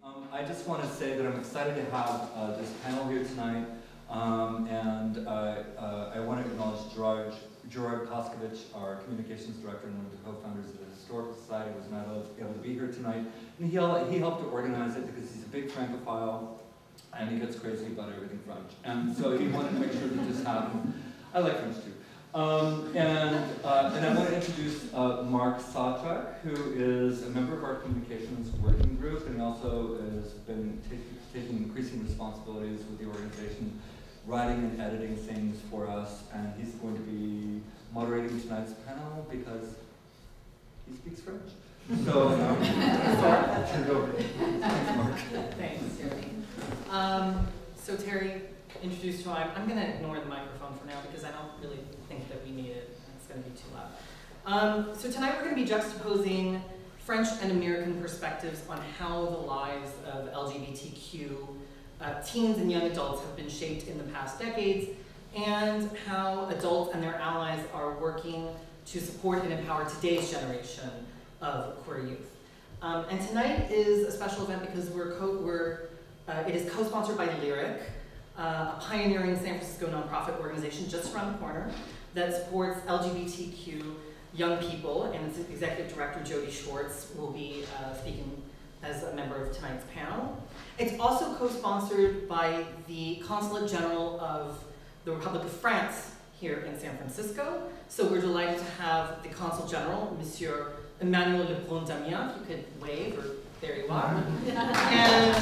I just want to say that I'm excited to have this panel here tonight, and I want to acknowledge Gerard Koskovich, our communications director and one of the co-founders of the Historical Society, who was not able to be here tonight. And he helped to organize it because he's a big Francophile, and he gets crazy about everything French. And so he wanted to make sure to just have him. I like French too. And I want to introduce Mark Sautrek, who is a member of our communications working group, and he also has been taking increasing responsibilities with the organization, writing and editing things for us, and he's going to be moderating tonight's panel because he speaks French. So, turn it over. Thanks, Mark. Thanks, Terry. So Terry introduced who I'm going to ignore the microphone for now because I don't really think that we need it. It's going to be too loud. So tonight we're going to be juxtaposing French and American perspectives on how the lives of LGBTQ teens and young adults have been shaped in the past decades, and how adults and their allies are working to support and empower today's generation of queer youth. And tonight is a special event because it is co-sponsored by Lyric, a pioneering San Francisco nonprofit organization just around the corner that supports LGBTQ young people, and its executive director, Jody Schwartz, will be speaking as a member of tonight's panel. It's also co-sponsored by the Consulate General of the Republic of France here in San Francisco. So we're delighted to have the Consul General, Monsieur Emmanuel Lebrun-Damien, if you could wave, or there you are. And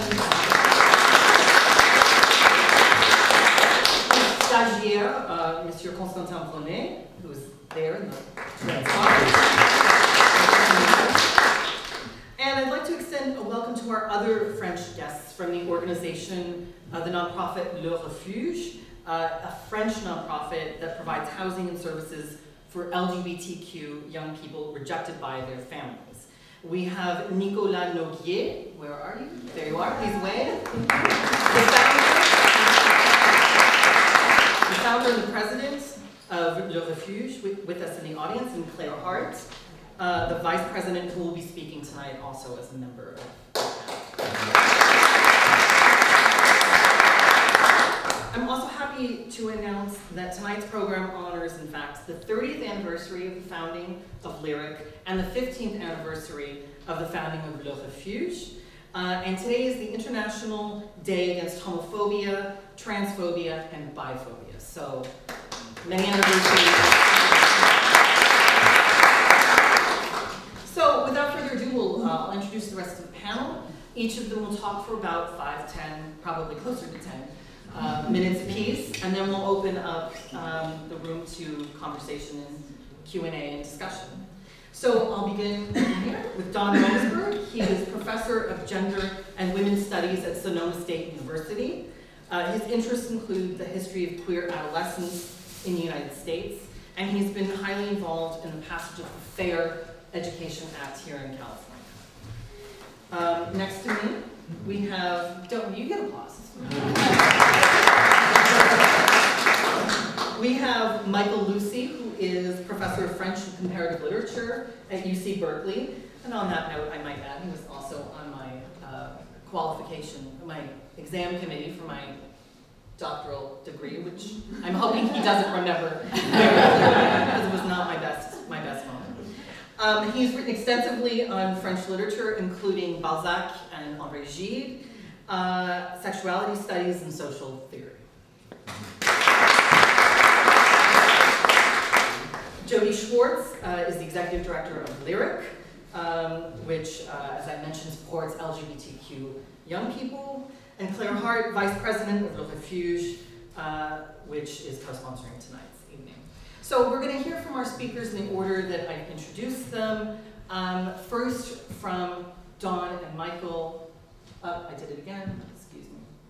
stagiaire, Monsieur Constantin Brunet, who's there in the transcript. And I'd like to extend a welcome to our other French guests from the organization, the nonprofit Le Refuge, a French nonprofit that provides housing and services for LGBTQ young people rejected by their families. We have Nicolas Noguier. Where are you? There you are. Please wave. The founder and the president of Le Refuge with us in the audience, and Claire Hart, the vice president who will be speaking tonight also as a member of I'm also happy to announce that tonight's program honors, in fact, the 30th anniversary of the founding of Lyric and the 15th anniversary of the founding of Le Refuge. And today is the International Day Against Homophobia, Transphobia, and Biphobia. So, many anniversaries. So, without further ado, I'll introduce the rest of the panel. Each of them will talk for about 5, 10, probably closer to 10 minutes apiece, and then we'll open up the room to conversation and Q&A and discussion. So I'll begin here with Don Mosberg. He is Professor of Gender and Women's Studies at Sonoma State University. His interests include the history of queer adolescence in the United States, and he's been highly involved in the passage of the Fair Education Act here in California. Next to me, we have, you get applause. We have Michael Lucy, who is Professor of French and Comparative Literature at UC Berkeley. And on that note, I might add, he was also on my my exam committee for my doctoral degree, which I'm hoping he doesn't remember because it was not my best moment. He's written extensively on French literature, including Balzac and André Gide, sexuality studies, and social theory. Jody Schwartz is the executive director of Lyric, which, as I mentioned, supports LGBTQ young people, and Claire Hart, vice president of Le Refuge, which is co-sponsoring tonight's evening. So we're going to hear from our speakers in the order that I introduced them. First from Don and Michael. I did it again. Excuse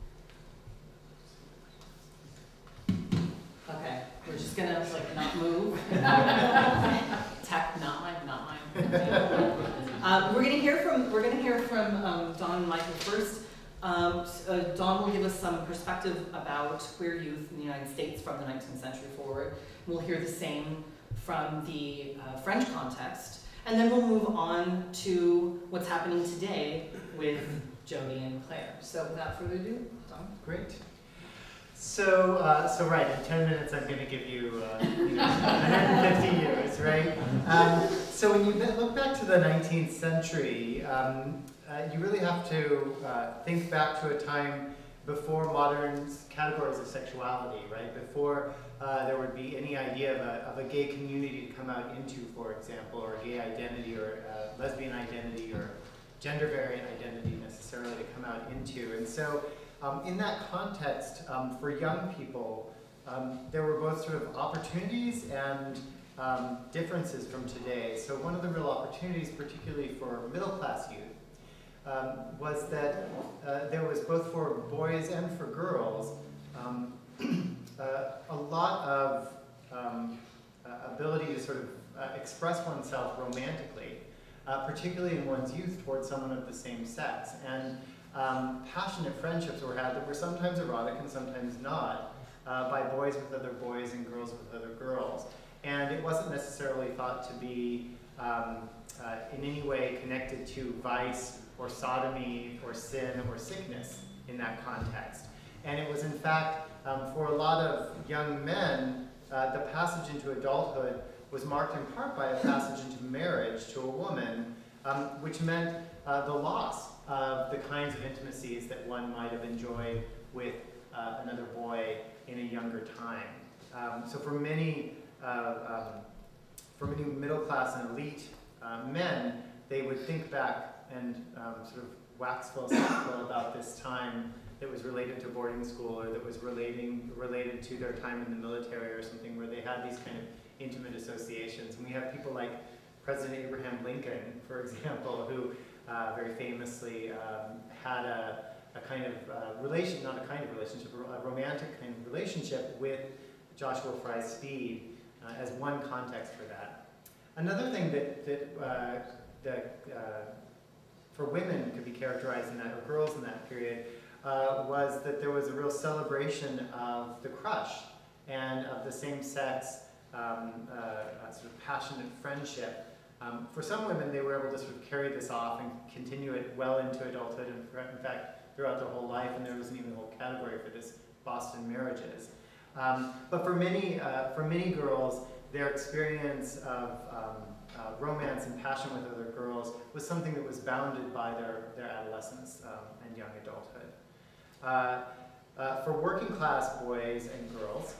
me. Okay, we're just gonna not move. Tech, not mine. We're gonna hear from Don and Michael first. Don will give us some perspective about queer youth in the United States from the 19th century forward. We'll hear the same from the French context, and then we'll move on to what's happening today with Jody and Claire. So without further ado, Tom. Great. So right, in 10 minutes I'm going to give you, 150 years, right? So when you look back to the 19th century, you really have to think back to a time before modern categories of sexuality, right? Before there would be any idea of a gay community to come out into, for example, or a gay identity, or a lesbian identity, or gender variant identity necessarily to come out into. And so in that context, for young people, there were both sort of opportunities and differences from today. So one of the real opportunities, particularly for middle-class youth, was that there was both for boys and for girls a lot of ability to sort of express oneself romantically, particularly in one's youth towards someone of the same sex. And passionate friendships were had that were sometimes erotic and sometimes not, by boys with other boys and girls with other girls. And it wasn't necessarily thought to be in any way connected to vice or sodomy or sin or sickness in that context. And it was in fact, for a lot of young men, the passage into adulthood was marked in part by a passage into marriage to a woman, which meant the loss of the kinds of intimacies that one might have enjoyed with another boy in a younger time. So for many middle class and elite men, they would think back and sort of wax philosophical about this time that was related to boarding school, or that was related to their time in the military or something, where they had these kind of intimate associations. And we have people like President Abraham Lincoln, for example, who very famously had a kind of relation, not a kind of relationship, a romantic kind of relationship with Joshua Fry Speed as one context for that. Another thing that for women could be characterized in that, or girls in that period, was that there was a real celebration of the crush and of the same-sex sort of passionate friendship. For some women, they were able to sort of carry this off and continue it well into adulthood, and in fact, throughout their whole life, and there wasn't even a whole category for this, Boston marriages. But for many girls, their experience of romance and passion with other girls was something that was bounded by their adolescence and young adulthood. For working class boys and girls,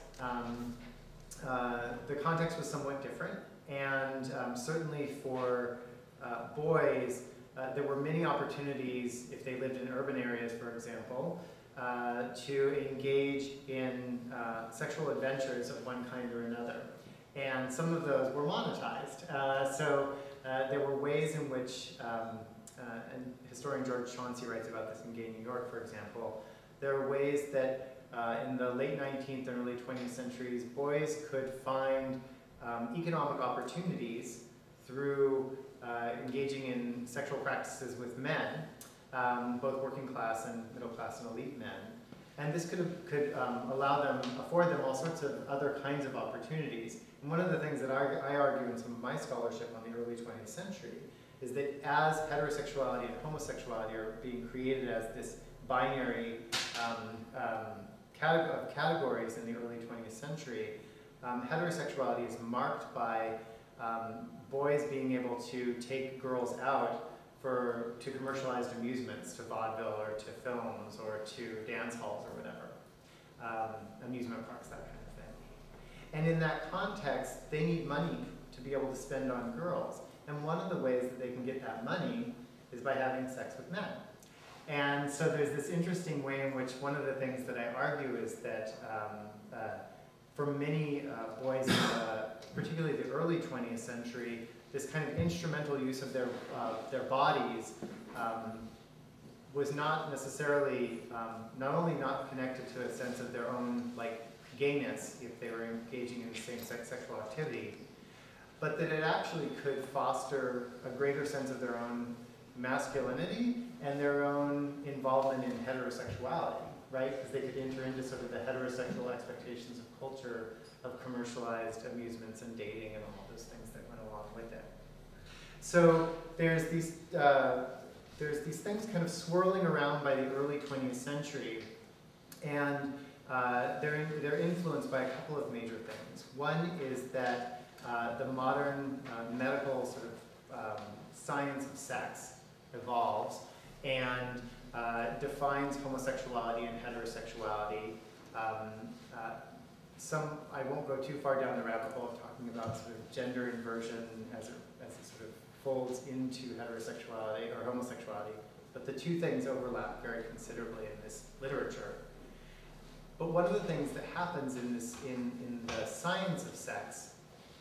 the context was somewhat different, and certainly for boys, there were many opportunities, if they lived in urban areas, for example, to engage in sexual adventures of one kind or another. And some of those were monetized. So there were ways in which, and historian George Chauncey writes about this in Gay New York, for example, there are ways that in the late 19th and early 20th centuries, boys could find economic opportunities through engaging in sexual practices with men, both working class and middle class and elite men. And this could afford them all sorts of other kinds of opportunities. And one of the things that I argue in some of my scholarship on the early 20th century is that as heterosexuality and homosexuality are being created as this binary categories in the early 20th century, heterosexuality is marked by boys being able to take girls out to commercialized amusements, to vaudeville or to films or to dance halls or whatever, amusement parks, that kind of thing. And in that context, they need money to be able to spend on girls. And one of the ways that they can get that money is by having sex with men. And so there's this interesting way in which one of the things that I argue is that for many boys, particularly the early 20th century, this kind of instrumental use of their bodies was not necessarily, not only not connected to a sense of their own gayness if they were engaging in same-sex sexual activity, but that it actually could foster a greater sense of their own masculinity and their own involvement in heterosexuality, right? Because they could enter into sort of the heterosexual expectations of culture, of commercialized amusements and dating and all those things that went along with it. So there's these there's these things kind of swirling around by the early 20th century, and they're influenced by a couple of major things. One is that the modern medical sort of science of sex evolves and defines homosexuality and heterosexuality. I won't go too far down the rabbit hole of talking about sort of gender inversion as it sort of folds into heterosexuality or homosexuality, but the two things overlap very considerably in this literature. But one of the things that happens in the science of sex,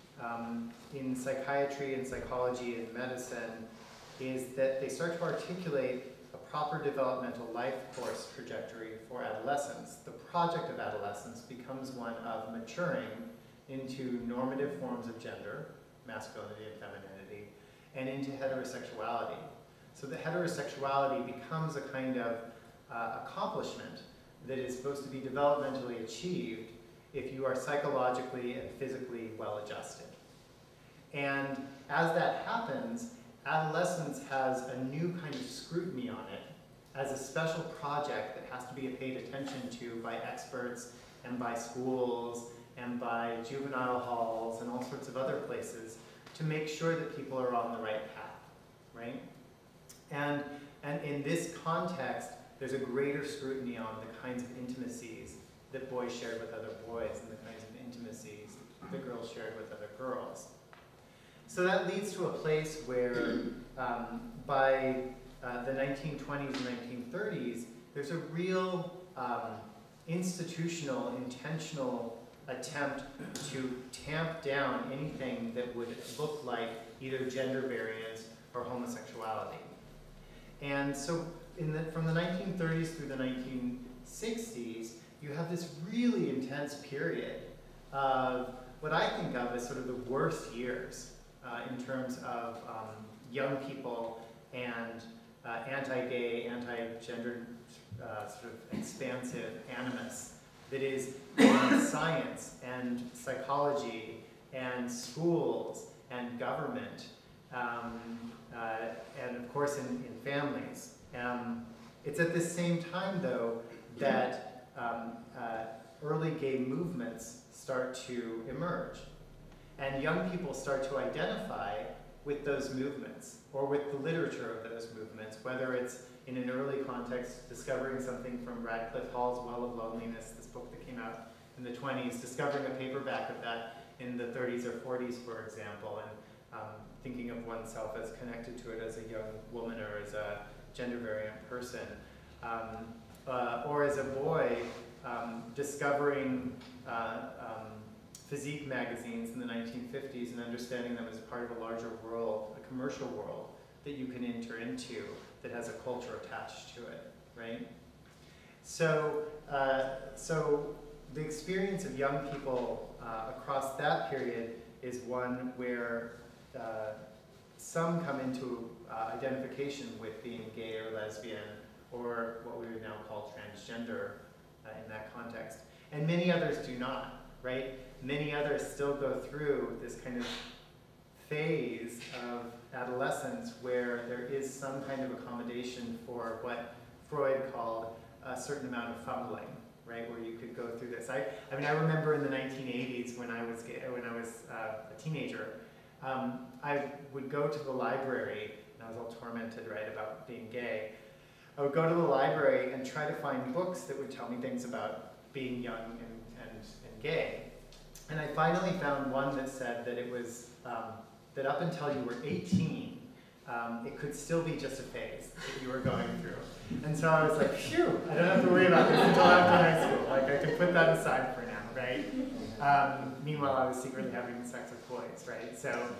in psychiatry and psychology and medicine, is that they start to articulate a proper developmental life course trajectory for adolescence. The project of adolescence becomes one of maturing into normative forms of gender, masculinity and femininity, and into heterosexuality. So the heterosexuality becomes a kind of accomplishment that is supposed to be developmentally achieved if you are psychologically and physically well adjusted. And as that happens, adolescence has a new kind of scrutiny on it as a special project that has to be paid attention to by experts and by schools and by juvenile halls and all sorts of other places to make sure that people are on the right path, right? And in this context, there's a greater scrutiny on the kinds of intimacies that boys shared with other boys and the kinds of intimacies that girls shared with other girls. So that leads to a place where by the 1920s and 1930s, there's a real institutional, intentional attempt to tamp down anything that would look like either gender variance or homosexuality. And so from the 1930s through the 1960s, you have this really intense period of what I think of as sort of the worst years in terms of young people and anti-gay, anti-gender sort of expansive animus that is in science and psychology and schools and government and of course in families. It's at this same time though that early gay movements start to emerge. And young people start to identify with those movements or with the literature of those movements, whether it's in an early context, discovering something from Radcliffe Hall's Well of Loneliness, this book that came out in the 20s, discovering a paperback of that in the 30s or 40s, for example, and thinking of oneself as connected to it as a young woman or as a gender variant person. Or as a boy, discovering physique magazines in the 1950s and understanding them as part of a larger world, a commercial world that you can enter into that has a culture attached to it, right? So, so the experience of young people across that period is one where some come into identification with being gay or lesbian, or what we would now call transgender in that context. And many others do not, right? Many others still go through this kind of phase of adolescence where there is some kind of accommodation for what Freud called a certain amount of fumbling, right? Where you could go through this. I mean, I remember in the 1980s when I was a teenager, I would go to the library, and I was all tormented, right, about being gay. I would go to the library and try to find books that would tell me things about being young and gay. And I finally found one that said that it was, that up until you were 18, it could still be just a phase that you were going through. And so I was like, phew, I don't have to worry about this until after high school. Like, I can put that aside for now, right? Meanwhile, I was secretly having sex with boys, right?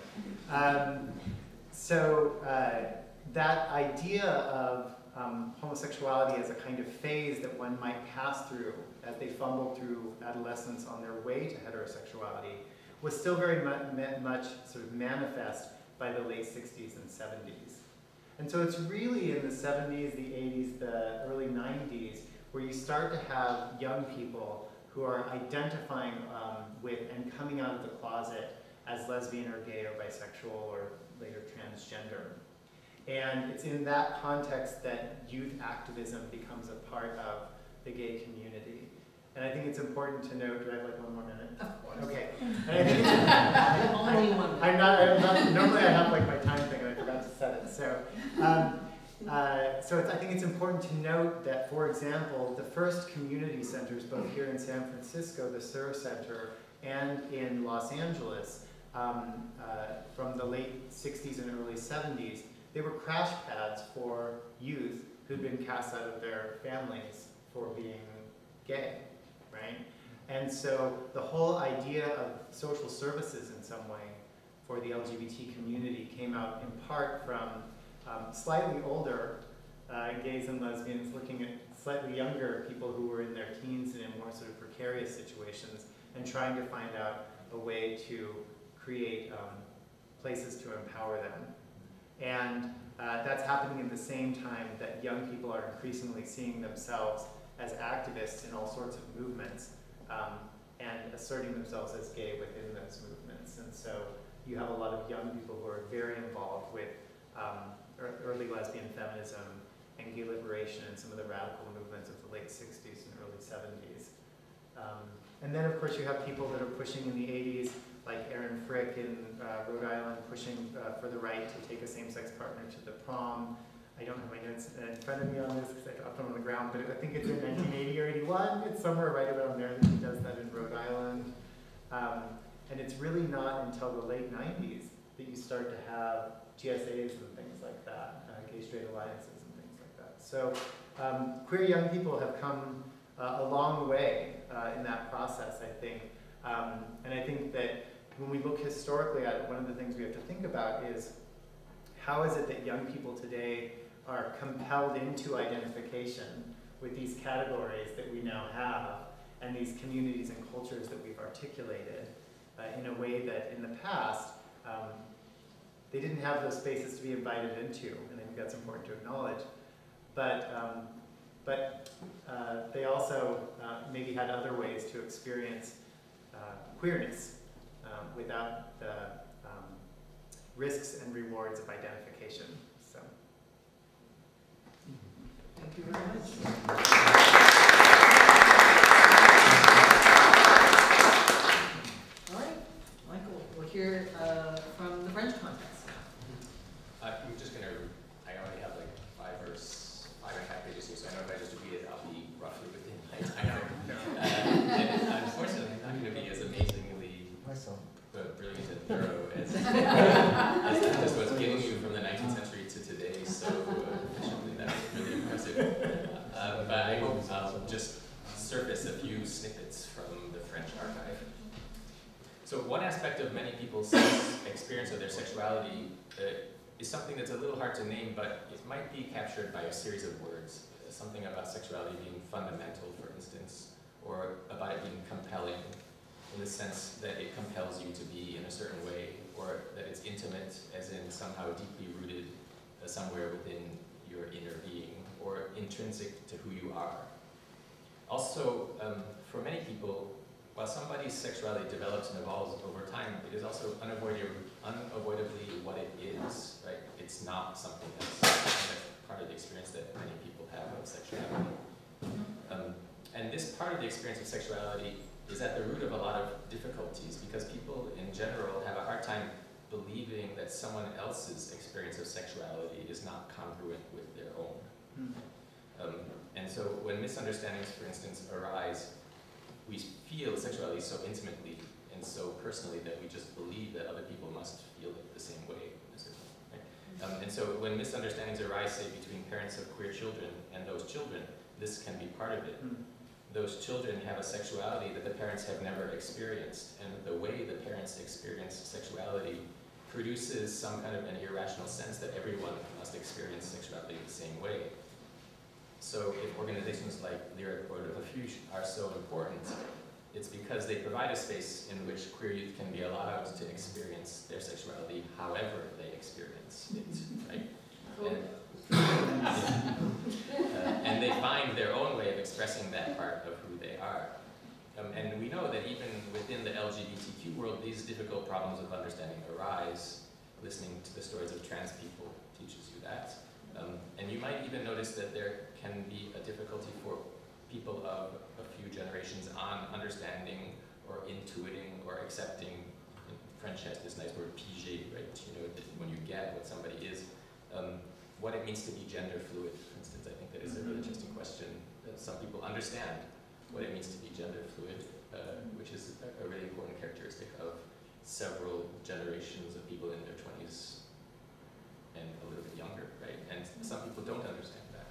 So, that idea of homosexuality as a kind of phase that one might pass through as they fumble through adolescence on their way to heterosexuality was still very much sort of manifest by the late 60s and 70s. And so it's really in the 70s, the 80s, the early 90s where you start to have young people who are identifying with and coming out of the closet as lesbian or gay or bisexual or later transgender. And it's in that context that youth activism becomes a part of the gay community. And I think it's important to note, do I have like 1 more minute? Of course. Okay. And I think it's, Only 1 minute. I'm not, normally I have like my time thing and I forgot to set it. So, I think it's important to note that, for example, the first community centers, both here in San Francisco, the Sur Center, and in Los Angeles, from the late 60s and early 70s, they were crash pads for youth who'd been cast out of their families for being gay, right? And so the whole idea of social services in some way for the LGBT community came out in part from slightly older gays and lesbians looking at slightly younger people who were in their teens and in more sort of precarious situations and trying to find out a way to create places to empower them. And that's happening at the same time that young people are increasingly seeing themselves as activists in all sorts of movements and asserting themselves as gay within those movements. And so you have a lot of young people who are very involved with early lesbian feminism and gay liberation and some of the radical movements of the late 60s and early 70s. And then, of course, you have people that are pushing in the 80s, like Aaron Frick in Rhode Island, pushing for the right to take a same-sex partner to the prom. I don't have my notes in front of me on this because I dropped them on the ground, but I think it's in 1980 or 81. It's somewhere right around there that he does that in Rhode Island. And it's really not until the late 90s that you start to have GSAs and things like that, gay-straight alliances and things like that. So queer young people have come a long way in that process, I think. And I think that when we look historically at it, one of the things we have to think about is how is it that young people today are compelled into identification with these categories that we now have and these communities and cultures that we've articulated in a way that in the past they didn't have those spaces to be invited into, and I think that's important to acknowledge. But they also maybe had other ways to experience queerness without the risks and rewards of identification. So, thank you very much. All right, Michael, we'll hear from the French context. I'm just going to, I already have like 5.5 pages here, so I know if I just read it, I'll be roughly within my time. And unfortunately, I'm not going to be as amazingly brilliant and thorough as this was getting you from the 19th century to today, so efficiently. That was really impressive. But I hope I'll just surface a few snippets from the French archive. So one aspect of many people's experience of their sexuality is something that's a little hard to name, but it might be captured by a series of words. Something about sexuality being fundamental, for instance, or about it being compelling, in the sense that it compels you to be in a certain way, or that it's intimate, as in somehow deeply rooted somewhere within your inner being, or intrinsic to who you are. Also, for many people, while somebody's sexuality develops and evolves over time, it is also unavoidably what it is, right? It's not something that's part of the experience that many people have of sexuality. And this part of the experience of sexuality is at the root of a lot of difficulties, because people in general have a hard time believing that someone else's experience of sexuality is not congruent with their own. And so when misunderstandings, for instance, arise, we feel sexuality so intimately and so personally that we just believe that other people must feel it the same way. Right? And so when misunderstandings arise, say, between parents of queer children and those children, this can be part of it. Those children have a sexuality that the parents have never experienced, and the way the parents experience sexuality produces some kind of an irrational sense that everyone must experience sexuality the same way. So if organizations like Lyric or Le Refuge are so important, it's because they provide a space in which queer youth can be allowed to experience their sexuality however they experience it, right? And they find their own way of expressing that part of who they are. And we know that even within the LGBTQ world, these difficult problems of understanding arise. Listening to the stories of trans people teaches you that. noticed that there can be a difficulty for people of a few generations on understanding or intuiting or accepting. French has this nice word piger, right? You know, that when you get what somebody is, what it means to be gender fluid, for instance. I think that is a really interesting question. That some people understand what it means to be gender fluid, which is a really important characteristic of several generations of people in their 20s and a little bit younger, right? And some people don't understand that,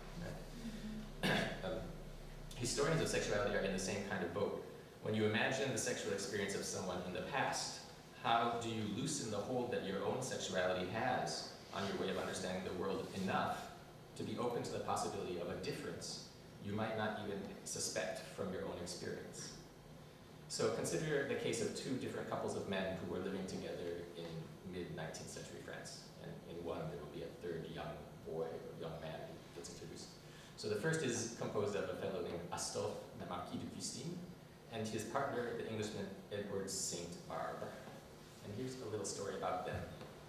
right? Historians of sexuality are in the same kind of boat. When you imagine the sexual experience of someone in the past, how do you loosen the hold that your own sexuality has on your way of understanding the world enough to be open to the possibility of a difference you might not even suspect from your own experience? So consider the case of two different couples of men who were living together in mid-19th century France. And in one, there will be a third young boy or young man who gets introduced. So the first is composed of a fellow named Astolphe, the Marquis de Custine, and his partner, the Englishman Edward St. Barbe. And here's a little story about them.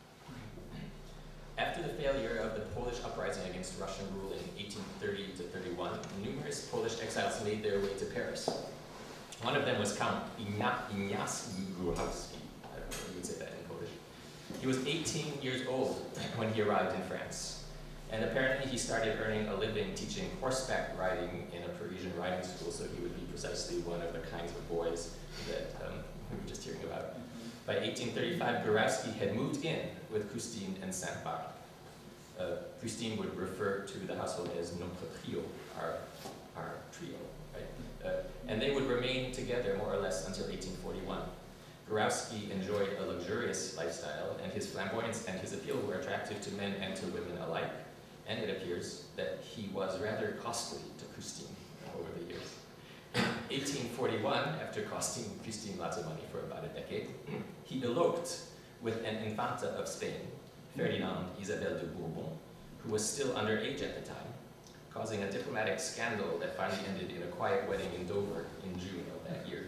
After the failure of the Polish uprising against Russian rule in 1830 to 31, numerous Polish exiles made their way to Paris. One of them was Count Ignacy Góralski. I don't know if you would say that in Polish. He was 18 years old when he arrived in France. And apparently he started earning a living teaching horseback riding in a Parisian riding school, so he would be precisely one of the kinds of boys that we were just hearing about. By 1835, Góralski had moved in with Custine and Saint-Barbe. Custine would refer to the household as notre trio, our trio, right? And they would remain together more or less until 1841. Góralski enjoyed a luxurious lifestyle, and his flamboyance and his appeal were attractive to men and to women alike. And it appears that he was rather costly to Custine over the years. In 1841, after costing Custine lots of money for about a decade, he eloped with an infanta of Spain, Ferdinand Isabel de Bourbon, who was still underage at the time, causing a diplomatic scandal that finally ended in a quiet wedding in Dover in June of that year.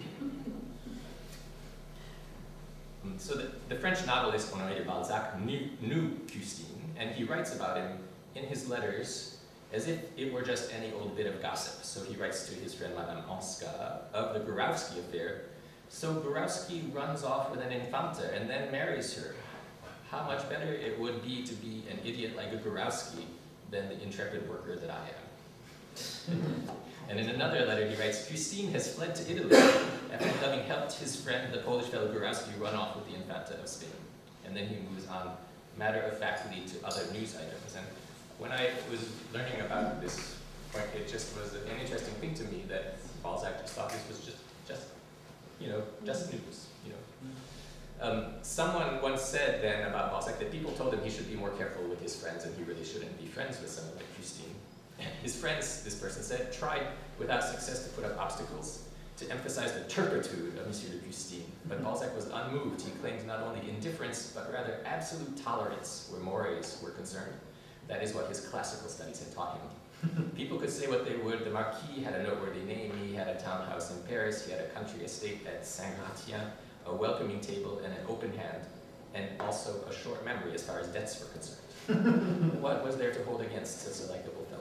So the French novelist Honoré de Balzac knew Custine, and he writes about him in his letters as if it were just any old bit of gossip. So he writes to his friend Madame Anska of the Góralski affair. So Góralski runs off with an infanta and then marries her. How much better it would be to be an idiot like a Góralski than the intrepid worker that I am. And in another letter he writes, Custine has fled to Italy after having helped his friend, the Polish fellow Góralski, run off with the infanta of Spain. And then he moves on matter-of-factly to other news items. And when I was learning about this point, it just was an interesting thing to me that Balzac just thought this was just news, Someone once said then about Balzac that people told him he should be more careful with his friends and he really shouldn't be friends with someone like Custine. His friends, this person said, tried without success to put up obstacles to emphasize the turpitude of Monsieur de Custine. But Balzac was unmoved. He claimed not only indifference, but rather absolute tolerance where mores were concerned. That is what his classical studies had taught him. People could say what they would. The Marquis had a noteworthy name. He had a townhouse in Paris. He had a country estate at Saint-Gratien, a welcoming table and an open hand, and also a short memory as far as debts were concerned. What was there to hold against such a likable fellow?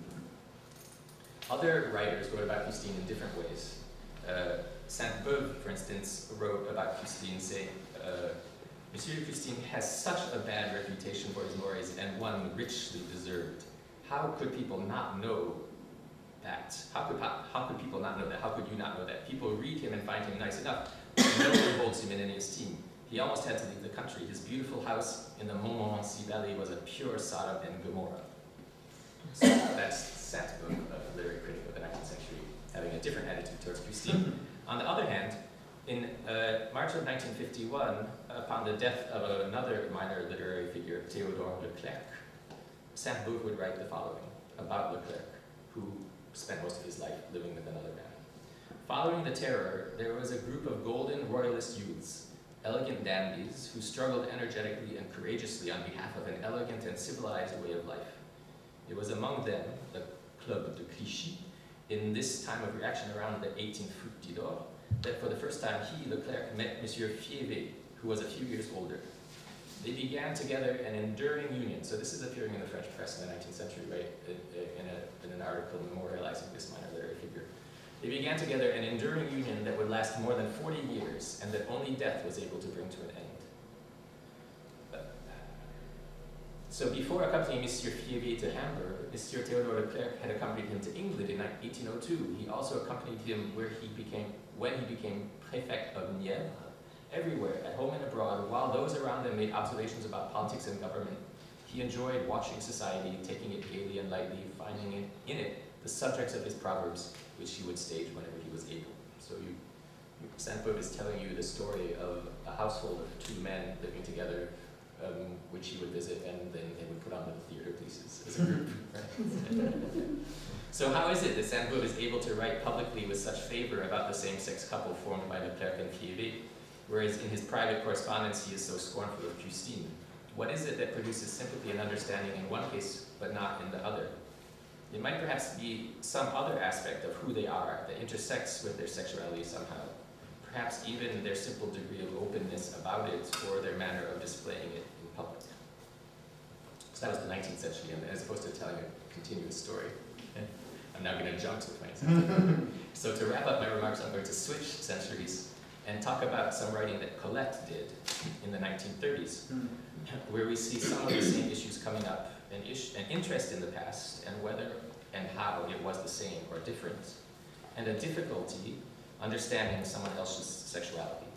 Other writers wrote about Custine in different ways. Sainte-Beuve, for instance, wrote about Custine saying, Monsieur Custine has such a bad reputation for his mores and one richly deserved. How could people not know that? How could people not know that? How could you not know that? People read him and find him nice enough. No one holds him in any esteem. He almost had to leave the country. His beautiful house in the Montmorency Valley was a pure Sodom and Gomorrah. So that's Sainte-Beuve, a literary critic of the 19th century, having a different attitude towards Custine. On the other hand, in March of 1951, upon the death of another minor literary figure, Théodore Leclerc, Sainte-Beuve would write the following about Leclerc, who spent most of his life living with another man. Following the terror, there was a group of golden royalist youths, elegant dandies, who struggled energetically and courageously on behalf of an elegant and civilized way of life. It was among them, the Club de Clichy, in this time of reaction around the 18th Fructidor, that for the first time he, Leclerc, met Monsieur Fievé, who was a few years older. They began together an enduring union. So this is appearing in the French press in the 19th century, right? In an article memorializing this minor literary figure. They began together an enduring union that would last more than 40 years and that only death was able to bring to an end. So before accompanying Monsieur Fievé to Hamburg, Monsieur Théodore Leclerc had accompanied him to England in 1802. He also accompanied him when he became prefect of Nièvre, everywhere, at home and abroad, while those around him made observations about politics and government. He enjoyed watching society, taking it gaily and lightly, finding in it the subjects of his proverbs, which he would stage whenever he was able. So Sainte-Beuve is telling you the story of a household of two men living together, which he would visit, and then they would put on little theater pieces as a group. So how is it that Sainte-Beuve is able to write publicly with such favor about the same-sex couple formed by Leclerc and Fievé, whereas in his private correspondence he is so scornful of Justine? What is it that produces sympathy and understanding in one case, but not in the other? It might perhaps be some other aspect of who they are that intersects with their sexuality somehow. Perhaps even their simple degree of openness about it, or their manner of displaying it in public. So that was the 19th century, and as opposed to telling a continuous story, I'm now going to jump to the 20th century. So to wrap up my remarks, I'm going to switch centuries and talk about some writing that Colette did in the 1930s, where we see some of the same issues coming up, an interest in the past, and whether and how it was the same or different, and a difficulty understanding someone else's sexuality.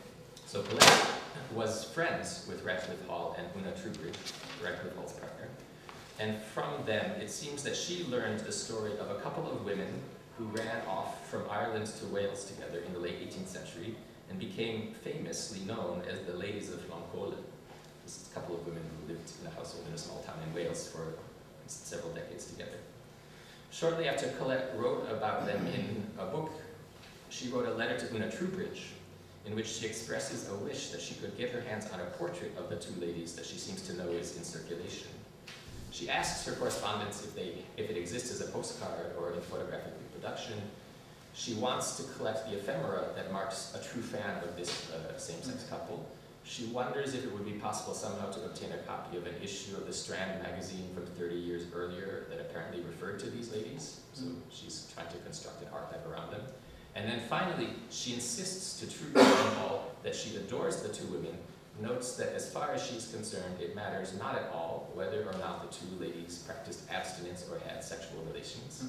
So Colette was friends with Ratcliffe Hall and Una Troubridge, Ratcliffe Hall's partner, and from them it seems that she learned the story of a couple of women who ran off from Ireland to Wales together in the late 18th century and became famously known as the Ladies of Llancollen. This is a couple of women who lived in a household in a small town in Wales for several decades together. Shortly after Colette wrote about them in a book, she wrote a letter to Una Troubridge in which she expresses a wish that she could get her hands on a portrait of the two ladies that she seems to know is in circulation. She asks her correspondents if it exists as a postcard or in photographic reproduction. She wants to collect the ephemera that marks a true fan of this same-sex couple. She wonders if it would be possible somehow to obtain a copy of an issue of the Strand magazine from 30 years earlier that apparently referred to these ladies. So she's trying to construct an archive around them. And then finally, she insists to Troubridge and Hall that she adores the two women, notes that as far as she's concerned, it matters not at all whether or not the two ladies practiced abstinence or had sexual relations.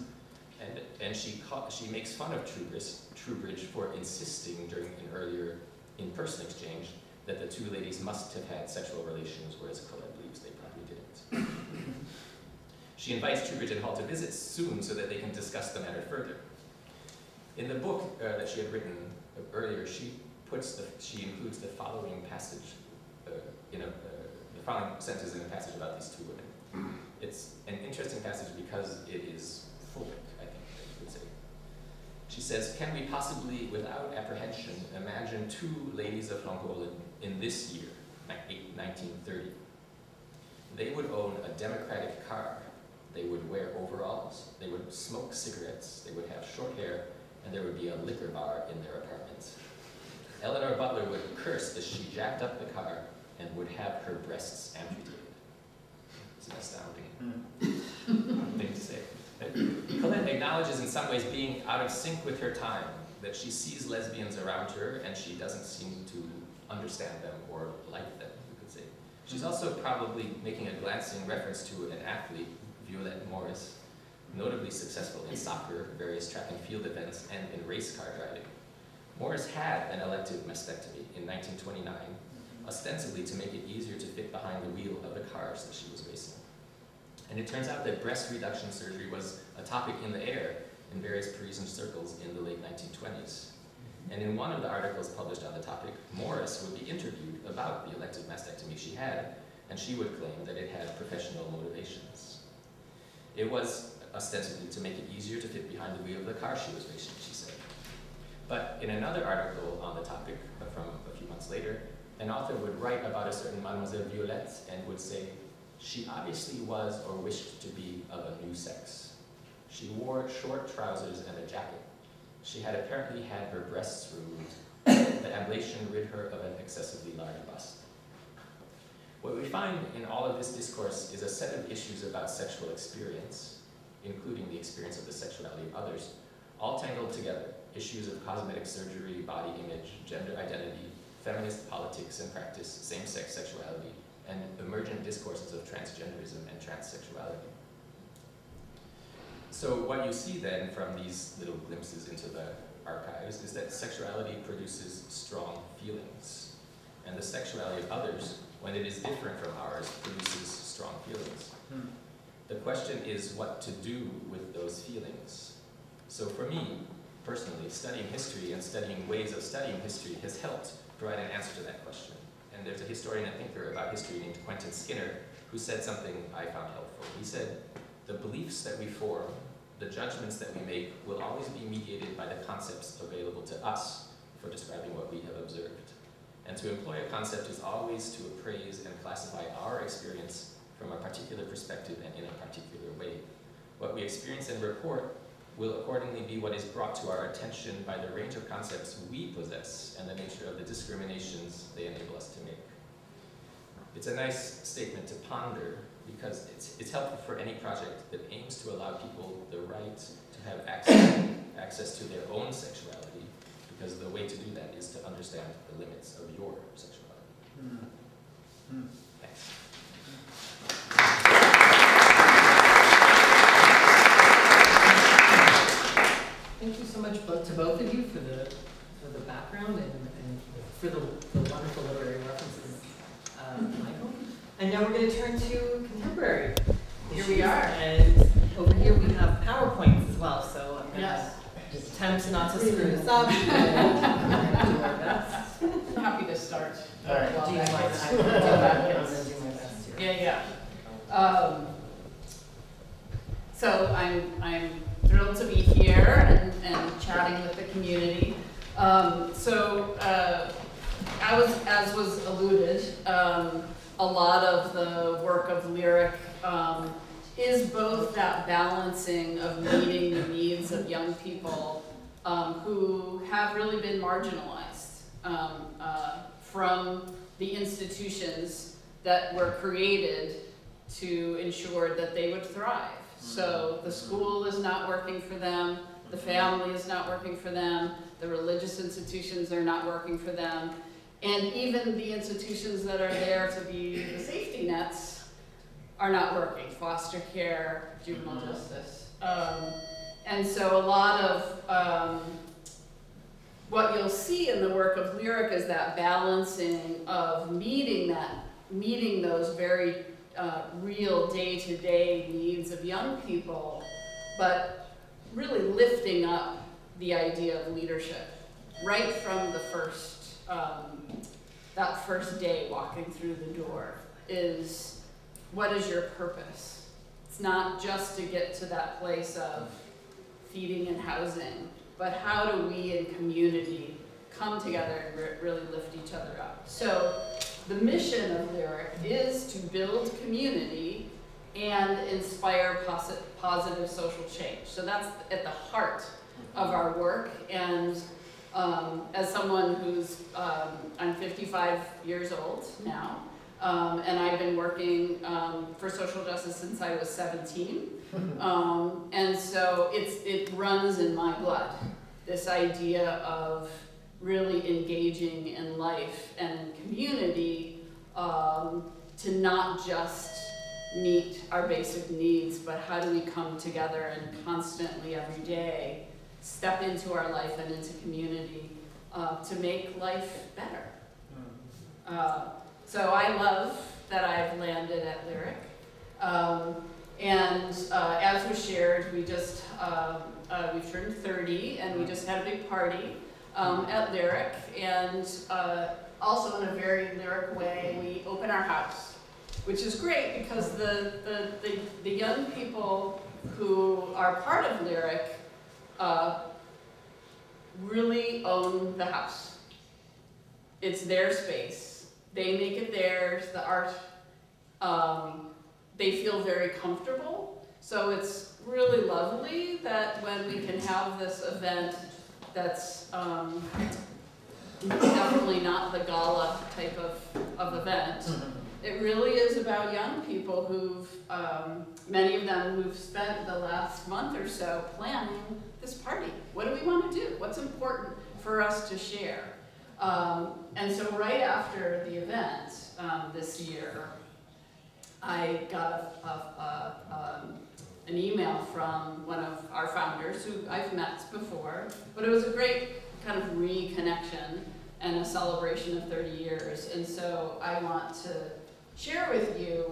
And she makes fun of Troubridge for insisting during an earlier in-person exchange that the two ladies must have had sexual relations, whereas Colette believes they probably didn't. She invites Troubridge and Hall to visit soon so that they can discuss the matter further. In the book that she had written earlier, she includes the following passage, the following sentence in a passage about these two women. It's an interesting passage because it is full, I think I would say. She says, "Can we possibly, without apprehension, imagine two ladies of Llancollen in this year, 1930? They would own a democratic car, they would wear overalls, they would smoke cigarettes, they would have short hair, and there would be a liquor bar in their apartments. Eleanor Butler would curse as she jacked up the car and would have her breasts amputated." It's an astounding thing to say. Colette acknowledges in some ways being out of sync with her time, that she sees lesbians around her and she doesn't seem to understand them or like them, you could say. She's also probably making a glancing reference to an athlete, Violette Morris, notably successful in soccer, various track and field events, and in race car driving. Morris had an elective mastectomy in 1929, ostensibly to make it easier to fit behind the wheel of the cars that she was racing. And it turns out that breast reduction surgery was a topic in the air in various Parisian circles in the late 1920s. And in one of the articles published on the topic, Morris would be interviewed about the elective mastectomy she had, and she would claim that it had professional motivations. It was ostensibly to make it easier to fit behind the wheel of the car she was racing, she said. But in another article on the topic, from a few months later, an author would write about a certain Mademoiselle Violette and would say, "She obviously was or wished to be of a new sex. She wore short trousers and a jacket. She had apparently had her breasts removed. The ablation rid her of an excessively large bust." What we find in all of this discourse is a set of issues about sexual experience, including the experience of the sexuality of others, all tangled together. Issues of cosmetic surgery, body image, gender identity, feminist politics and practice, same-sex sexuality, and emergent discourses of transgenderism and transsexuality. So what you see then from these little glimpses into the archives is that sexuality produces strong feelings, and the sexuality of others, when it is different from ours, produces strong feelings. The question is what to do with those feelings. So for me, personally, studying history and studying ways of studying history has helped provide an answer to that question. And there's a historian and thinker about history named Quentin Skinner who said something I found helpful. He said, the beliefs that we form, the judgments that we make, will always be mediated by the concepts available to us for describing what we have observed. And to employ a concept is always to appraise and classify our experience from a particular perspective and in a particular way. What we experience and report will accordingly be what is brought to our attention by the range of concepts we possess and the nature of the discriminations they enable us to make. It's a nice statement to ponder because it's helpful for any project that aims to allow people the right to have access to their own sexuality, because the way to do that is to understand the limits of your sexuality. Thanks. Thank you so much to both of you for the background and for the wonderful literary references, Michael. And now we're going to turn to contemporary Here issues. we are. And over here we have PowerPoints as well, so I'm going to just attempt not to screw this up. And do our best. I'm happy to start. All right. Do you mind? While I will do my best here. Yeah. So I'm thrilled to be here and chatting with the community. As was alluded, a lot of the work of Lyric is both that balancing of meeting the needs of young people who have really been marginalized from the institutions that were created to ensure that they would thrive. So the school is not working for them, the family is not working for them, the religious institutions are not working for them, and even the institutions that are there to be the safety nets are not working, foster care, juvenile justice. And so a lot of what you'll see in the work of Lyric is that balancing of meeting those very real day-to-day needs of young people, but really lifting up the idea of leadership right from the first, that first day walking through the door is, what is your purpose? It's not just to get to that place of feeding and housing, but how do we in community come together and really lift each other up? So the mission of Lyric is to build community and inspire positive social change. So that's at the heart of our work. And as someone who's, I'm 55 years old now, and I've been working for social justice since I was 17. And so it runs in my blood, this idea of really engaging in life and in community to not just meet our basic needs, but how do we come together and constantly every day step into our life and into community to make life better. So I love that I've landed at Lyric. As was shared, we just, we've turned 30 and we just had a big party at Lyric, and also in a very Lyric way, we open our house, which is great because the young people who are part of Lyric really own the house. It's their space. They make it theirs, the art. They feel very comfortable. So it's really lovely that when we can have this event that's definitely not the gala type of event, It really is about young people who've, many of them who've spent the last month or so planning this party. What do we want to do? What's important for us to share? And so right after the event this year, I got an email from one of our founders who I've met before, but it was a great kind of reconnection and a celebration of 30 years. And so I want to share with you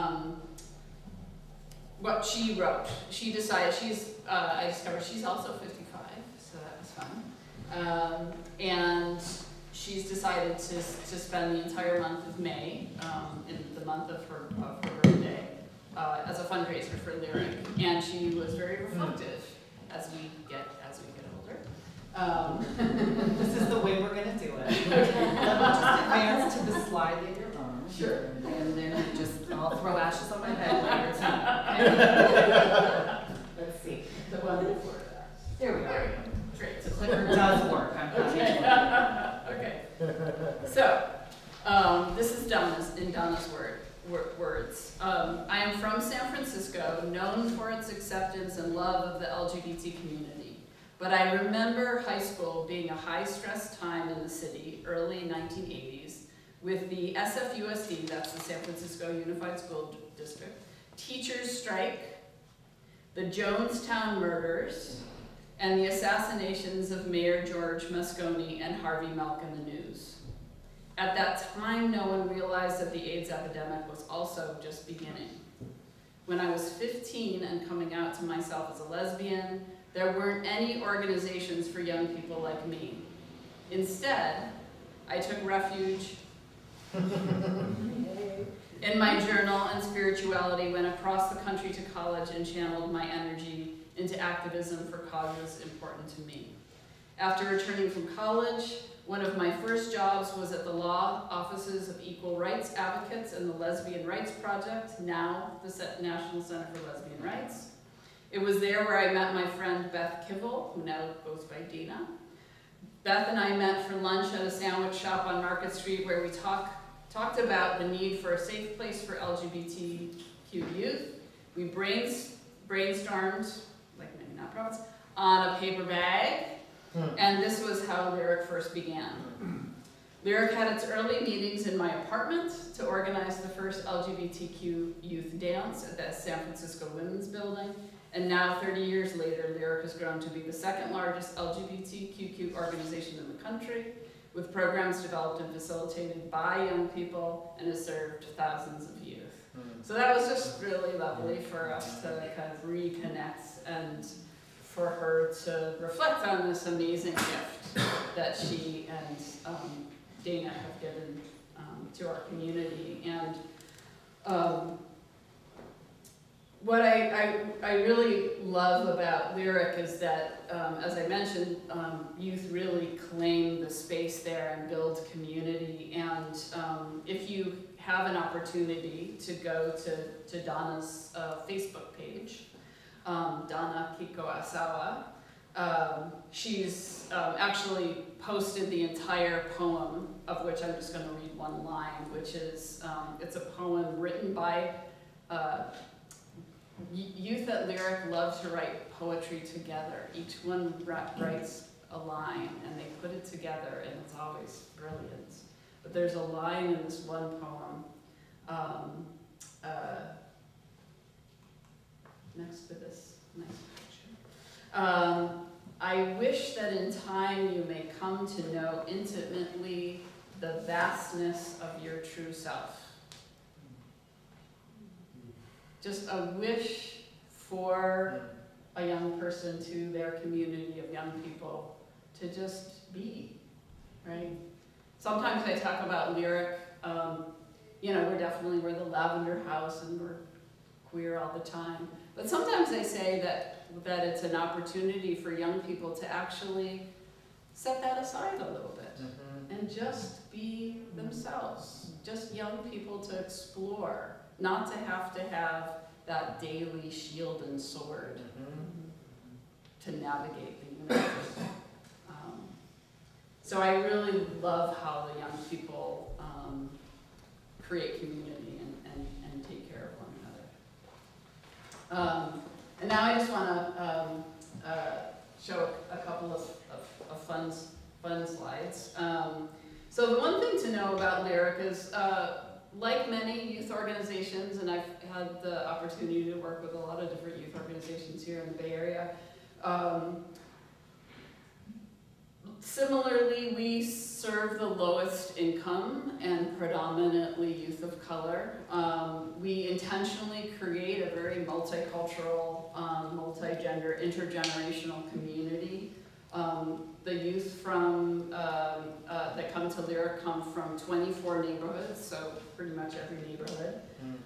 what she wrote. She decided, I discovered she's also 55, so that was fun. And she's decided to spend the entire month of May, in the month of her birthday, as a fundraiser for Lyric. And she was very reflective as we get older. This is the way we're gonna do it. Let me just advance to the slide that you're on. Sure. And then I'll throw ashes on my head later tonight. Let's see. The one before that. There we are. Great. The clicker does work. I'm Okay. So, this is Donna's words. I am from San Francisco, known for its acceptance and love of the LGBT community. But I remember high school being a high-stress time in the city, early 1980s, with the SFUSD, that's the San Francisco Unified School District, teachers' strike, the Jonestown murders, and the assassinations of Mayor George Moscone and Harvey Milk in the news. At that time, no one realized that the AIDS epidemic was also just beginning. When I was 15 and coming out to myself as a lesbian, there weren't any organizations for young people like me. Instead, I took refuge in my journal and spirituality, went across the country to college and channeled my energy into activism for causes important to me. After returning from college, one of my first jobs was at the law offices of Equal Rights Advocates and the Lesbian Rights Project, now the National Center for Lesbian Rights. It was there where I met my friend Beth Kivel, who now goes by Dina. Beth and I met for lunch at a sandwich shop on Market Street where we talked about the need for a safe place for LGBTQ youth. We brainstormed, like many nonprofits, on a paper bag, and this was how Lyric first began. Lyric had its early meetings in my apartment to organize the first LGBTQ youth dance at the San Francisco Women's Building, and now 30 years later, Lyric has grown to be the second largest LGBTQ organization in the country, with programs developed and facilitated by young people, and has served thousands of youth. So that was just really lovely for us to kind of reconnect and for her to reflect on this amazing gift that she and Dana have given to our community. And what I really love about Lyric is that, as I mentioned, youth really claim the space there and build community. And if you have an opportunity to go to Donna's Facebook page, Donna Kiko Asawa, she's actually posted the entire poem, of which I'm just going to read one line, which is, it's a poem written by youth at Lyric love to write poetry together. Each one writes a line, and they put it together, and it's always brilliant. But there's a line in this one poem next to this nice picture. I wish that in time you may come to know intimately the vastness of your true self. Just a wish for a young person to their community of young people to just be, right? Sometimes I talk about Lyric, you know, we're the Lavender House and we're queer all the time. But sometimes I say that it's an opportunity for young people to actually set that aside a little bit and just be themselves. Just young people to explore, not to have that daily shield and sword to navigate the universe. So I really love how the young people create community and take care of one another. And now I just want to show a couple of fun slides. So the one thing to know about Lyric is, like many youth organizations, and I've had the opportunity to work with a lot of different youth organizations here in the Bay Area, similarly, we serve the lowest income and predominantly youth of color. We intentionally create a very multicultural, multi-gender, intergenerational community. The youth from, that come to Lyric come from 24 neighborhoods, so pretty much every neighborhood.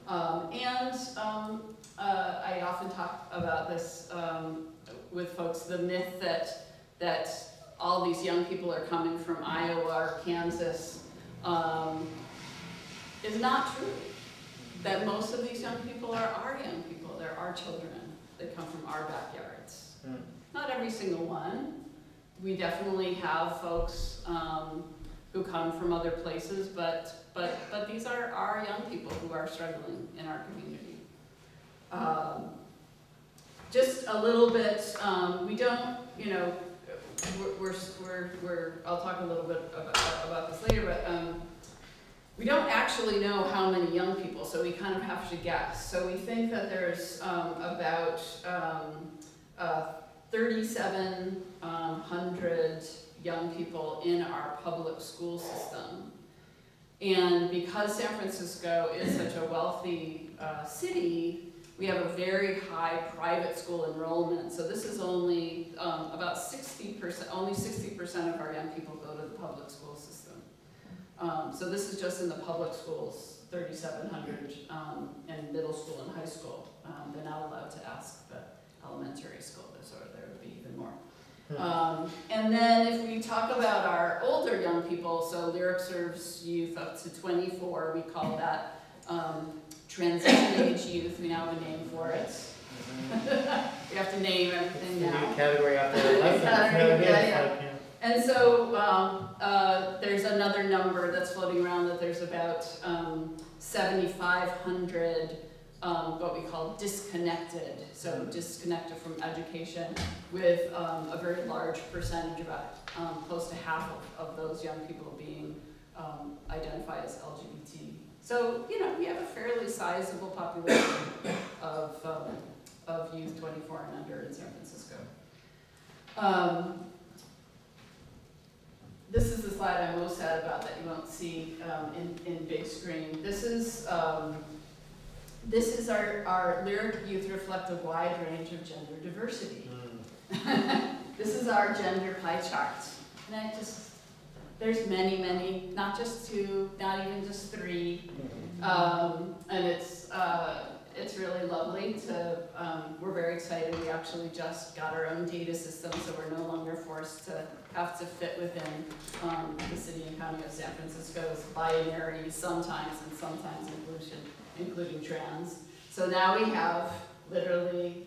I often talk about this with folks, the myth that all these young people are coming from Iowa or Kansas is not true. That most of these young people are our young people, they're our children. They come from our backyards. Not every single one. We definitely have folks who come from other places, but these are our young people who are struggling in our community. Just a little bit, we don't, you know, I'll talk a little bit about this later, but we don't actually know how many young people, so we kind of have to guess. So we think that there's about 3,700 young people in our public school system. And because San Francisco is such a wealthy city, we have a very high private school enrollment. So this is only about 60%, only 60% of our young people go to the public school system. So this is just in the public schools, 3,700 in middle school and high school. They're not allowed to ask the elementary school, so there would be even more. And then if we talk about our older young people, so Lyric serves youth up to 24, we call that transition age youth. We now have a name for it. We have to name everything now. New category out there. Yeah. And so there's another number that's floating around that there's about 7,500 what we call disconnected, so disconnected from education, with a very large percentage, about close to half of those young people being identified as LGBT. So, you know, we have a fairly sizable population of youth 24 and under in San Francisco. This is the slide I'm most sad about that you won't see in big screen. This is our Lyric Youth reflect a wide range of gender diversity. This is our gender pie chart. And there's many, not just two, not even just three. And it's really lovely to, we're very excited. We actually just got our own data system, so we're no longer forced to have to fit within the city and county of San Francisco's binary sometimes and sometimes including trans. So now we have literally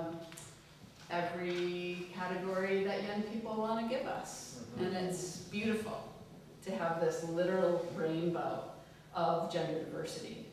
every category that young people want to give us. And it's beautiful to have this literal rainbow of gender diversity.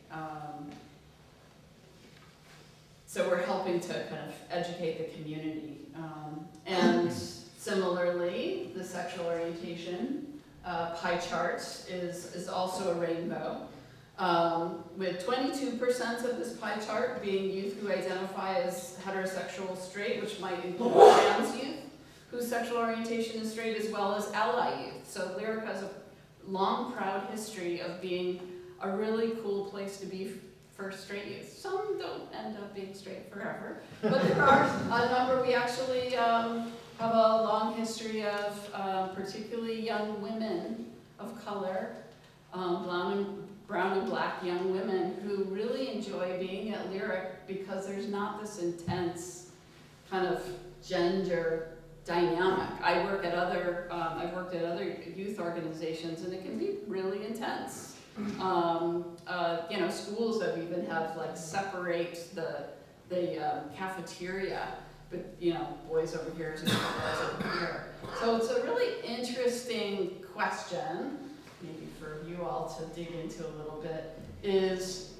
So we're helping to kind of educate the community. And similarly, the sexual orientation pie chart is also a rainbow. With 22% of this pie chart being youth who identify as heterosexual straight, which might include trans youth whose sexual orientation is straight, as well as ally youth. So Lyric has a long, proud history of being a really cool place to be for straight youth. Some don't end up being straight forever, but there are a number. We actually have a long history of particularly young women of color, brown and black young women who really enjoy being at Lyric because there's not this intense kind of gender dynamic. I work at I've worked at other youth organizations, and it can be really intense. You know, schools that even have like separate the cafeteria, but you know, boys over here to girls over here. So it's a really interesting question, maybe for you all to dig into a little bit. is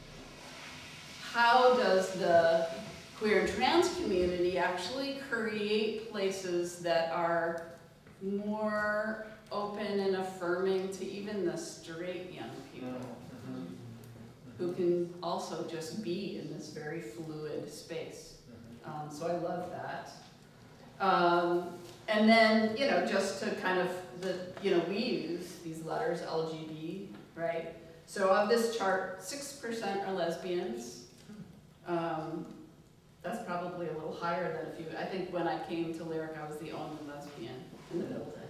how does the queer and trans community actually create places that are more open and affirming to even the straight young people who can also just be in this very fluid space. So I love that. And then, you know, just to kind of, we use these letters, LGB, right? So of this chart, 6% are lesbians. That's probably a little higher than a few. I think when I came to Lyric, I was the only lesbian in the building.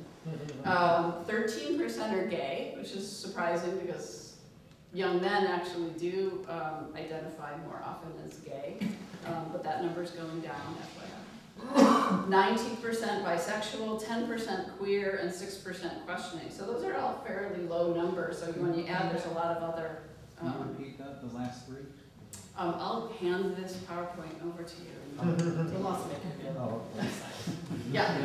13% are gay, which is surprising because young men actually do identify more often as gay, but that number's going down, FYI. 19% bisexual, 10% queer, and 6% questioning. So those are all fairly low numbers. So when you add, there's a lot of other. Can you repeat that, the last three? I'll hand this PowerPoint over to you. It lost me. Oh, Yeah.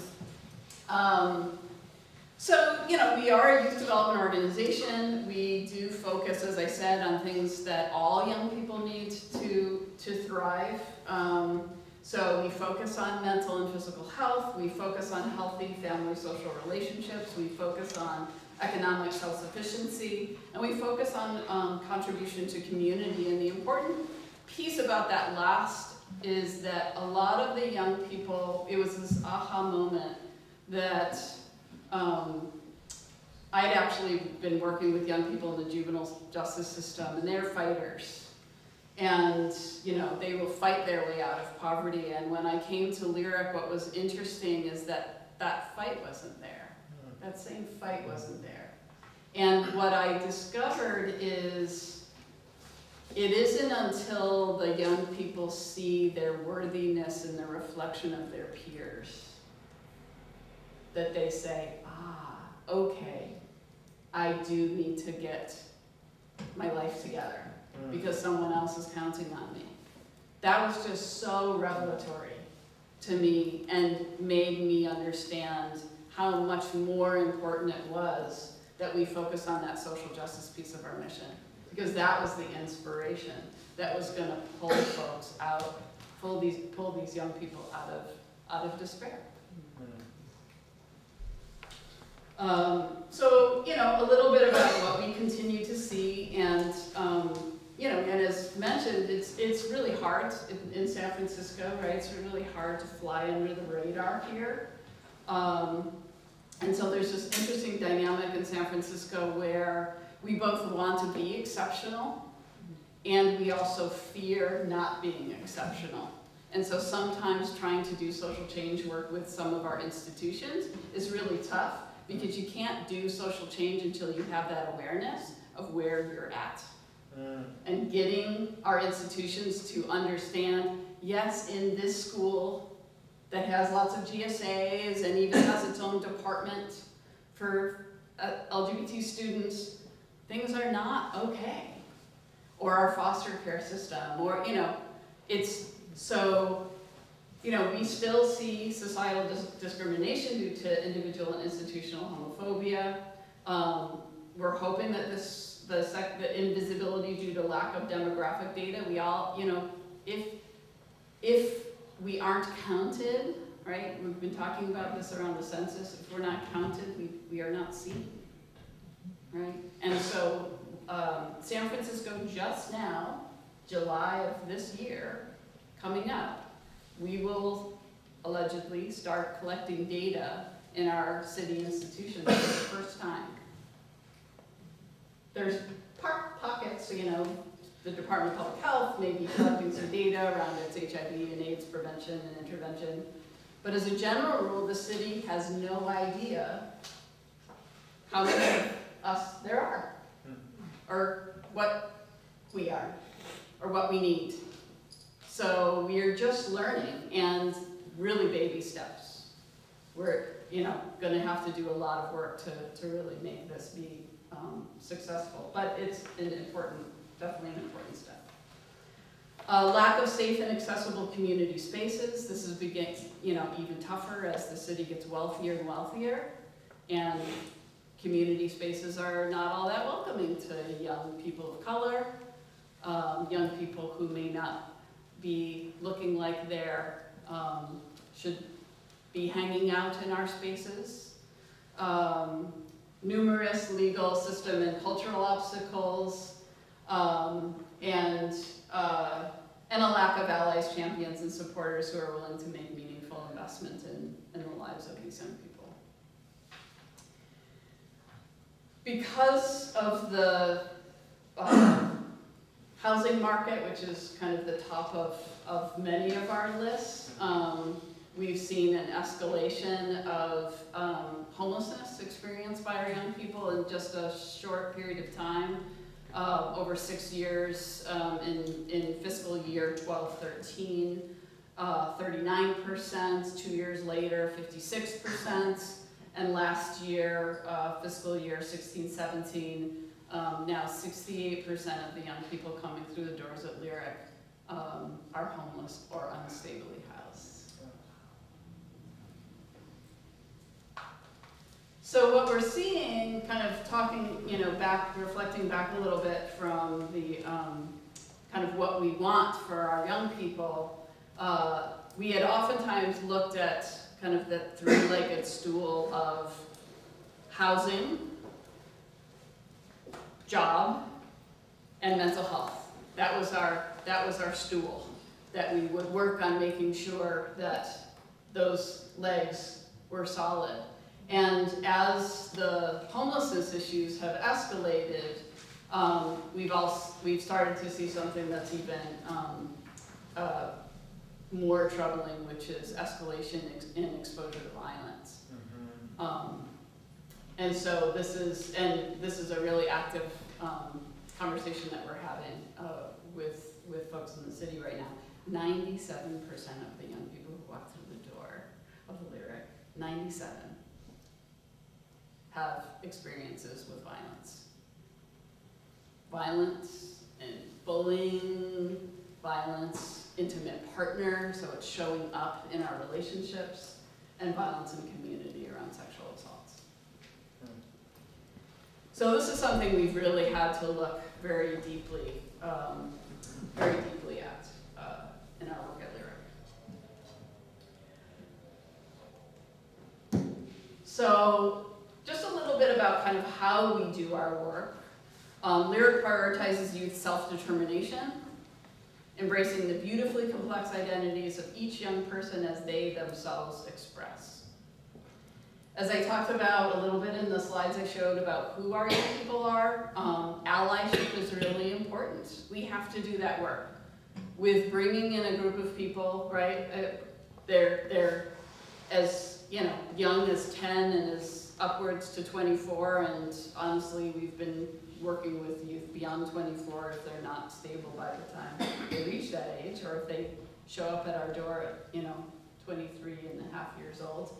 So, you know, we are a youth development organization. We do focus, as I said, on things that all young people need to thrive. So we focus on mental and physical health. We focus on healthy family social relationships. We focus on economic self-sufficiency. And we focus on contribution to community. And the important piece about that last is that a lot of the young people, it was this aha moment that I'd actually been working with young people in the juvenile justice system, and they're fighters. And, you know, they will fight their way out of poverty. And when I came to Lyric, what was interesting is that that fight wasn't there. That same fight wasn't there. And what I discovered is it isn't until the young people see their worthiness in the reflection of their peers that they say, okay, I do need to get my life together because someone else is counting on me. That was just so revelatory to me and made me understand how much more important it was that we focus on that social justice piece of our mission, because that was the inspiration that was going to pull folks out, pull these young people out of despair. So, you know, a little bit about what we continue to see, and you know, and as mentioned, it's really hard in San Francisco, right? It's really hard to fly under the radar here. And so there's this interesting dynamic in San Francisco where we both want to be exceptional and we also fear not being exceptional. And so sometimes trying to do social change work with some of our institutions is really tough because you can't do social change until you have that awareness of where you're at. And getting our institutions to understand, yes, in this school that has lots of GSAs and even has its own department for LGBT students, things are not okay. Or our foster care system, or, you know, it's so, you know, we still see societal discrimination due to individual and institutional homophobia. We're hoping that the invisibility due to lack of demographic data, we all, you know, if we aren't counted, right? We've been talking about this around the census. If we're not counted, we are not seen, right? And so San Francisco just now, July of this year, coming up, we will allegedly start collecting data in our city institutions for the first time. There's pockets, you know, the Department of Public Health may be collecting some data around its HIV and AIDS prevention and intervention. But as a general rule, the city has no idea how many of us there are, or what we are, or what we need. So we're just learning, and really baby steps. We're, you know, gonna have to do a lot of work to really make this be successful, but it's an important, definitely an important step. Lack of safe and accessible community spaces. This is you know, even tougher as the city gets wealthier and wealthier. And community spaces are not all that welcoming to young people of color, young people who may not be looking like they're should be hanging out in our spaces. Numerous legal, system, and cultural obstacles, and a lack of allies, champions, and supporters who are willing to make meaningful investment in the lives of these young people. Because of the housing market, which is kind of the top of many of our lists, we've seen an escalation of homelessness experienced by our young people in just a short period of time. Over 6 years, in fiscal year 12-13, 39%, 2 years later, 56%, and last year, fiscal year 16-17, now 68% of the young people coming through the doors at Lyric are homeless or unstably housed. So what we're seeing, kind of talking, back, reflecting back a little bit from the kind of what we want for our young people, we had oftentimes looked at kind of the three-legged stool of housing, job, and mental health. That was our stool, that we would work on making sure that those legs were solid. And as the homelessness issues have escalated, we've started to see something that's even more troubling, which is escalation in exposure to violence. Mm-hmm. And so this is a really active conversation that we're having with folks in the city right now. 97% of the young people who walk through the door of the Lyric, 97. Have experiences with violence. Violence and bullying, violence, intimate partner, so it's showing up in our relationships, and violence in the community around sexual assaults. So this is something we've really had to look very deeply at in our work at Lyric. So, just a little bit about kind of how we do our work. Lyric prioritizes youth self-determination, embracing the beautifully complex identities of each young person as they themselves express. As I talked about a little bit in the slides I showed about who our young people are, allyship is really important. We have to do that work. With bringing in a group of people, right? They're as young as 10 and as upwards to 24, and honestly, we've been working with youth beyond 24 if they're not stable by the time they reach that age, or if they show up at our door at 23 and a half years old.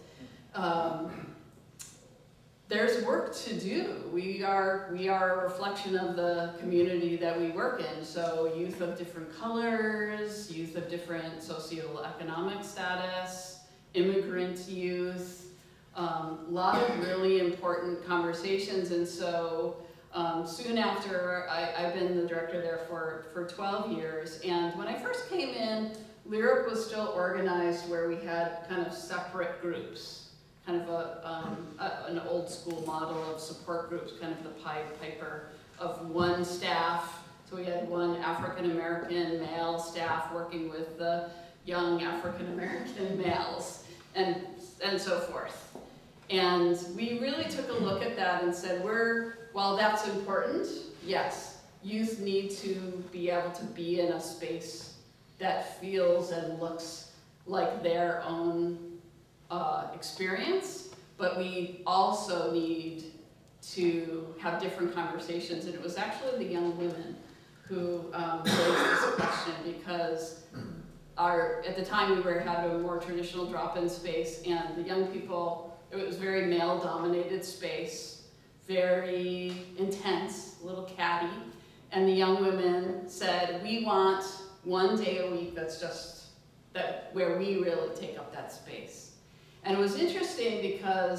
There's work to do. We are a reflection of the community that we work in. So youth of different colors, youth of different socioeconomic status, immigrant youth, a lot of really important conversations. And so soon after, I've been the director there for 12 years. And when I first came in, Lyric was still organized where we had kind of separate groups. Kind of an old school model of support groups, kind of the Pied Piper of one staff. So we had one African American male staff working with the young African American males, and so forth. And we really took a look at that and said, while that's important, yes, youth need to be able to be in a space that feels and looks like their own experience, but we also need to have different conversations. And it was actually the young women who raised this question, because at the time we were having a more traditional drop-in space, and the young people, it was very male-dominated space, very intense, a little catty, and the young women said, we want one day a week that's just where we really take up that space. And it was interesting because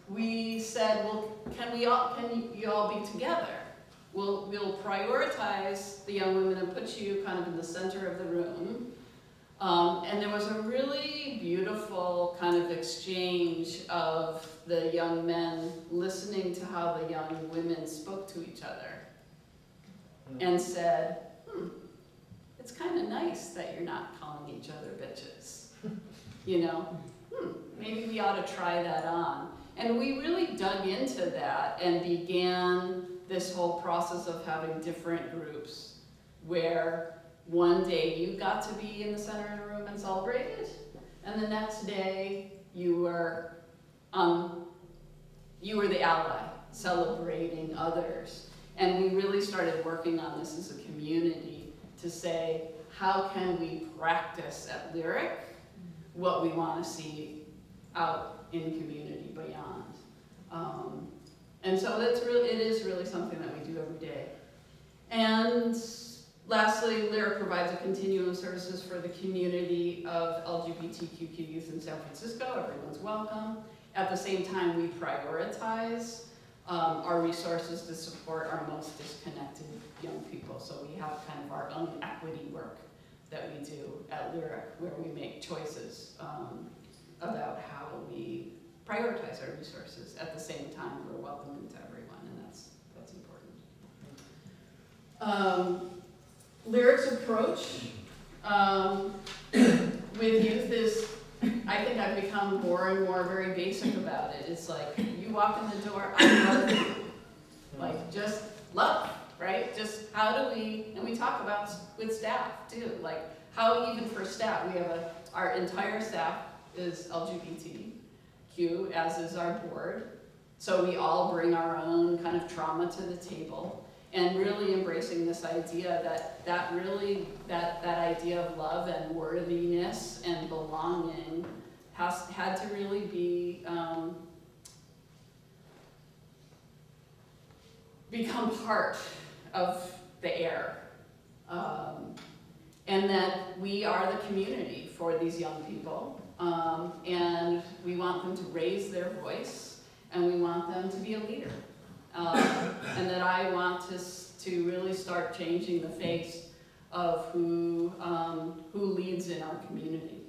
we said, well, can you all be together? We'll prioritize the young women and put you kind of in the center of the room. And there was a really beautiful kind of exchange of the young men listening to how the young women spoke to each other and said, it's kind of nice that you're not calling each other bitches. You know, maybe we ought to try that on. And we really dug into that and began this whole process of having different groups where one day you got to be in the center of the room and celebrated, and the next day you were the ally, celebrating others. And we really started working on this as a community to say, how can we practice at Lyric what we want to see out in community beyond? And so it is really something that we do every day. And lastly, Lyric provides a continuum of services for the community of LGBTQ youth in San Francisco. Everyone's welcome. At the same time, we prioritize our resources to support our most disconnected young people. So we have kind of our own equity work that we do at Lyric, where we make choices about how we prioritize our resources. At the same time, we're welcoming to everyone, and that's important. Lyric's approach with youth is, I think I've become more and more very basic about it. It's like, you walk in the door, I love you. Like, just love, right? Just how do we, and we talk about with staff too, like how even for staff, we have our entire staff is LGBTQ, as is our board. So we all bring our own kind of trauma to the table, and really embracing this idea that idea of love and worthiness and belonging had to really be become part of the air. And that we are the community for these young people. And we want them to raise their voice, and we want them to be a leader. And that I want to really start changing the face of who leads in our community.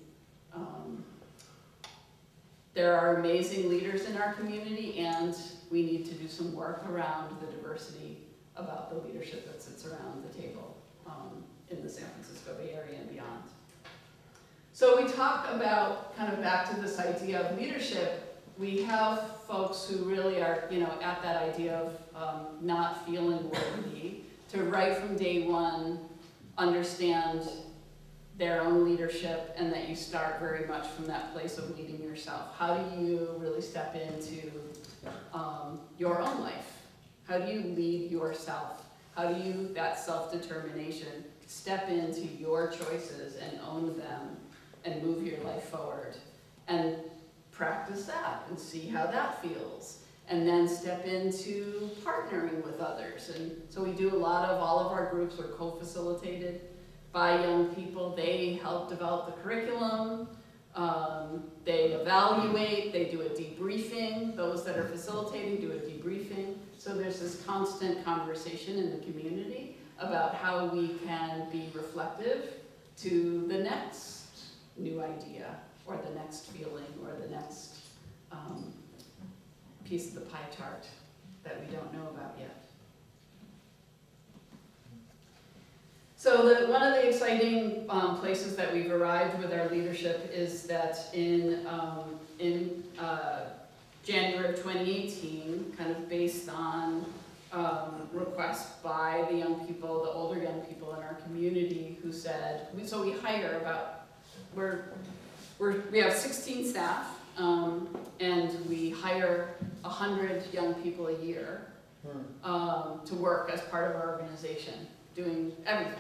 There are amazing leaders in our community, and we need to do some work around the diversity about the leadership that sits around the table in the San Francisco Bay Area and beyond. So we talk about, kind of back to this idea of leadership, we have folks who really are, at that idea of not feeling worthy, to right from day one understand their own leadership, and that you start very much from that place of leading yourself. How do you really step into your own life? How do you lead yourself? How do you, that self-determination, step into your choices and own them and move your life forward? And practice that and see how that feels. And then step into partnering with others. And so we do all of our groups are co-facilitated by young people. They help develop the curriculum. They evaluate, they do a debriefing. Those that are facilitating do a debriefing. So there's this constant conversation in the community about how we can be reflective to the next new idea, or the next feeling, or the next piece of the pie chart that we don't know about yet. So one of the exciting places that we've arrived with our leadership is that in January of 2018, kind of based on requests by the young people, the older young people in our community, who said, so we hire about, we have 16 staff, and we hire 100 young people a year to work as part of our organization, doing everything.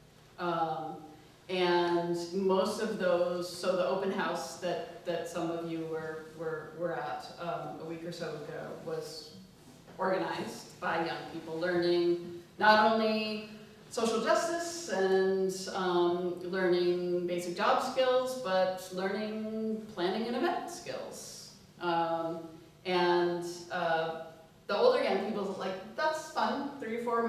And most of those, so the open house that some of you were at a week or so ago was organized by young people, learning not only social justice and learning basic job skills, but learning planning and event skills. And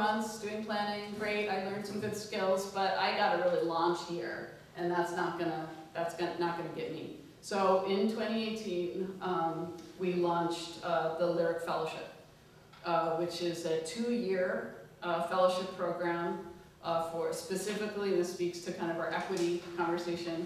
months doing planning, great, I learned some good skills, but I gotta really launch here, and that's not gonna get me. So in 2018, we launched the Lyric Fellowship, which is a 2-year fellowship program for specifically, this speaks to kind of our equity conversation,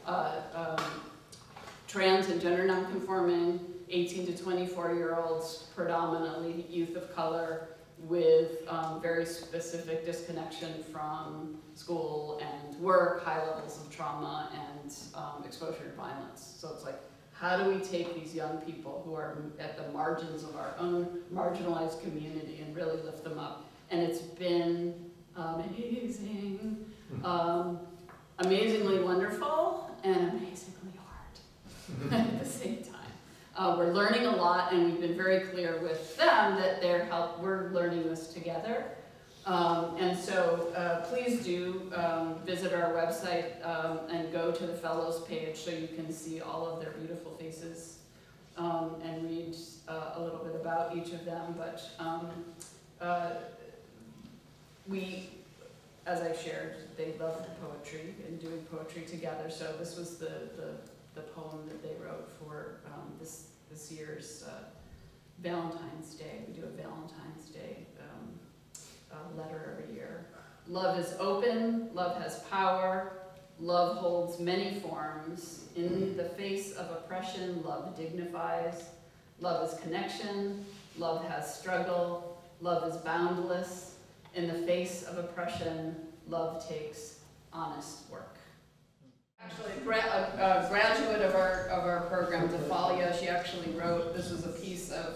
trans and gender nonconforming, 18 to 24-year-olds, predominantly youth of color, with very specific disconnection from school and work, high levels of trauma, and exposure to violence. So it's like, how do we take these young people who are at the margins of our own marginalized community and really lift them up? And it's been amazing, amazingly wonderful, and amazingly hard at the same time. We're learning a lot, and we've been very clear with them that we're learning this together. And so please do visit our website and go to the Fellows page so you can see all of their beautiful faces and read a little bit about each of them. But we, as I shared, they love poetry and doing poetry together. So this was the poem that they wrote for this year's Valentine's Day. We do a Valentine's Day letter every year. Love is open, love has power, love holds many forms. In the face of oppression, love dignifies. Love is connection, love has struggle, love is boundless. In the face of oppression, love takes honest work. Actually, a graduate of our program, Defalia, she actually wrote, this was a piece of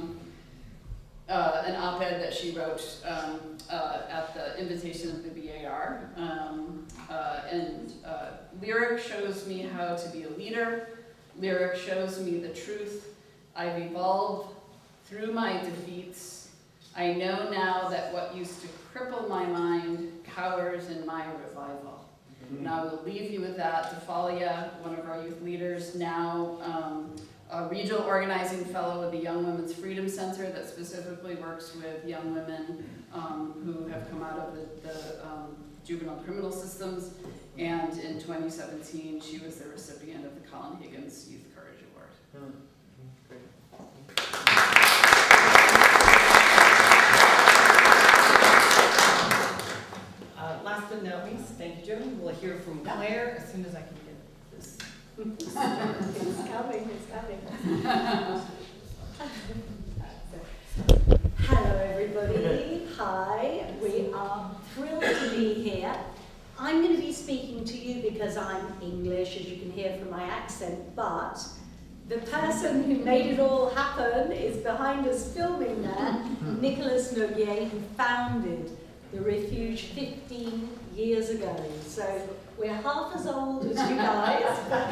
an op-ed that she wrote at the invitation of the BAR. Lyric shows me how to be a leader. Lyric shows me the truth. I've evolved through my defeats. I know now that what used to cripple my mind cowers in my revival. And I will leave you with that. Defalia, one of our youth leaders, now a regional organizing fellow with the Young Women's Freedom Center that specifically works with young women who have come out of the juvenile criminal systems. And in 2017, she was the recipient of the Colin Higgins Youth Courage Award. Great. Last but not least, thank you, Joan. We'll hear from Claire as soon as I can get this. It's coming, it's coming. Hello everybody, hi. We are thrilled to be here. I'm going to be speaking to you because I'm English, as you can hear from my accent, but the person who made it all happen is behind us filming there, Nicolas Noguier, who founded the Refuge 15 years ago. So we're half as old as you guys, but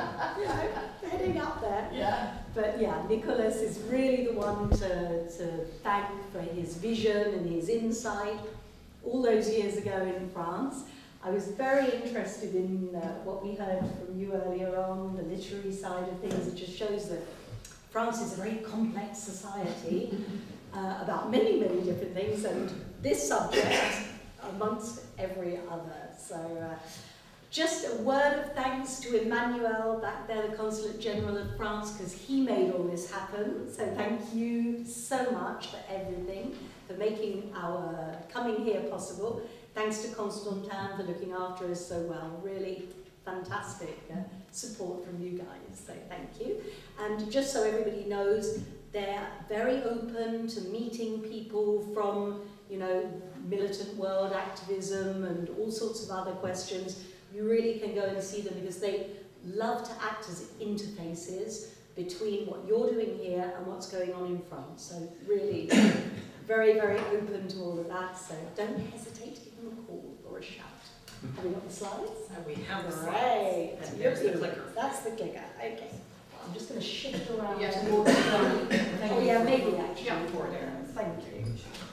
we're heading up there. Yeah. But yeah, Nicolas is really the one to thank for his vision and his insight all those years ago in France. I was very interested in what we heard from you earlier on, the literary side of things. It just shows that France is a very complex society about many, many different things, and this subject amongst every other. So just a word of thanks to Emmanuel back there, the Consulate General of France, because he made all this happen. So thank you so much for everything, for making our coming here possible. Thanks to Constantin for looking after us so well. Really fantastic support from you guys, so thank you. And just so everybody knows, they're very open to meeting people from, you know, militant world activism and all sorts of other questions. You really can go and see them because they love to act as interfaces between what you're doing here and what's going on in France. So really very, very open to all of that. So don't hesitate to give them a call or a shout. Have we got the slides? We have the slides. Great. And there's the clicker. That's the clicker. Okay. I'm just going to shift around. Yeah. Oh yeah, maybe actually. Yeah, for there. Thank you.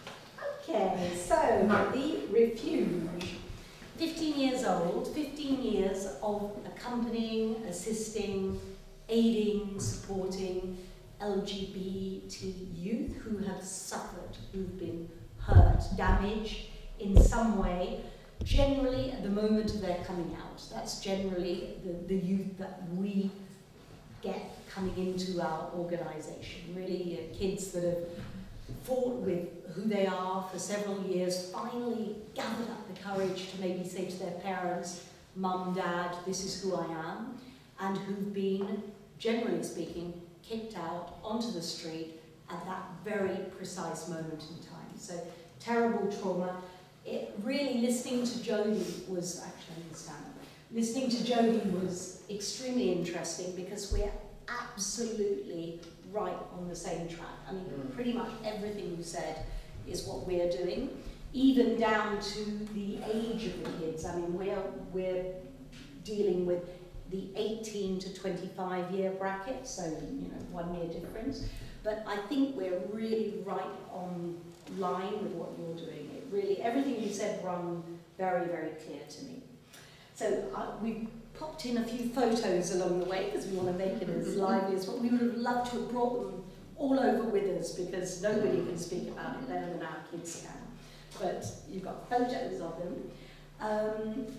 Okay, so the Refuge. 15 years old, 15 years of accompanying, assisting, aiding, supporting LGBT youth who have suffered, who've been hurt, damaged in some way, generally at the moment of their coming out. That's generally the youth that we get coming into our organisation. Really kids that have fought with who they are for several years, finally gathered up the courage to maybe say to their parents, Mum, Dad, this is who I am, and who've been, generally speaking, kicked out onto the street at that very precise moment in time. So terrible trauma. Really listening to Jodie was, actually, listening to Jodie was extremely interesting because we're absolutely right on the same track. I mean, pretty much everything you said is what we're doing, even down to the age of the kids. I mean, we're dealing with the 18 to 25 year bracket, so, you know, 1 year difference. But I think we're really right on line with what you're doing. It really, everything you said rung very, very clear to me. So we popped in a few photos along the way because we want to make it as lively as well. We would have loved to have brought them all over with us because nobody can speak about it better than our kids can. But you've got photos of them.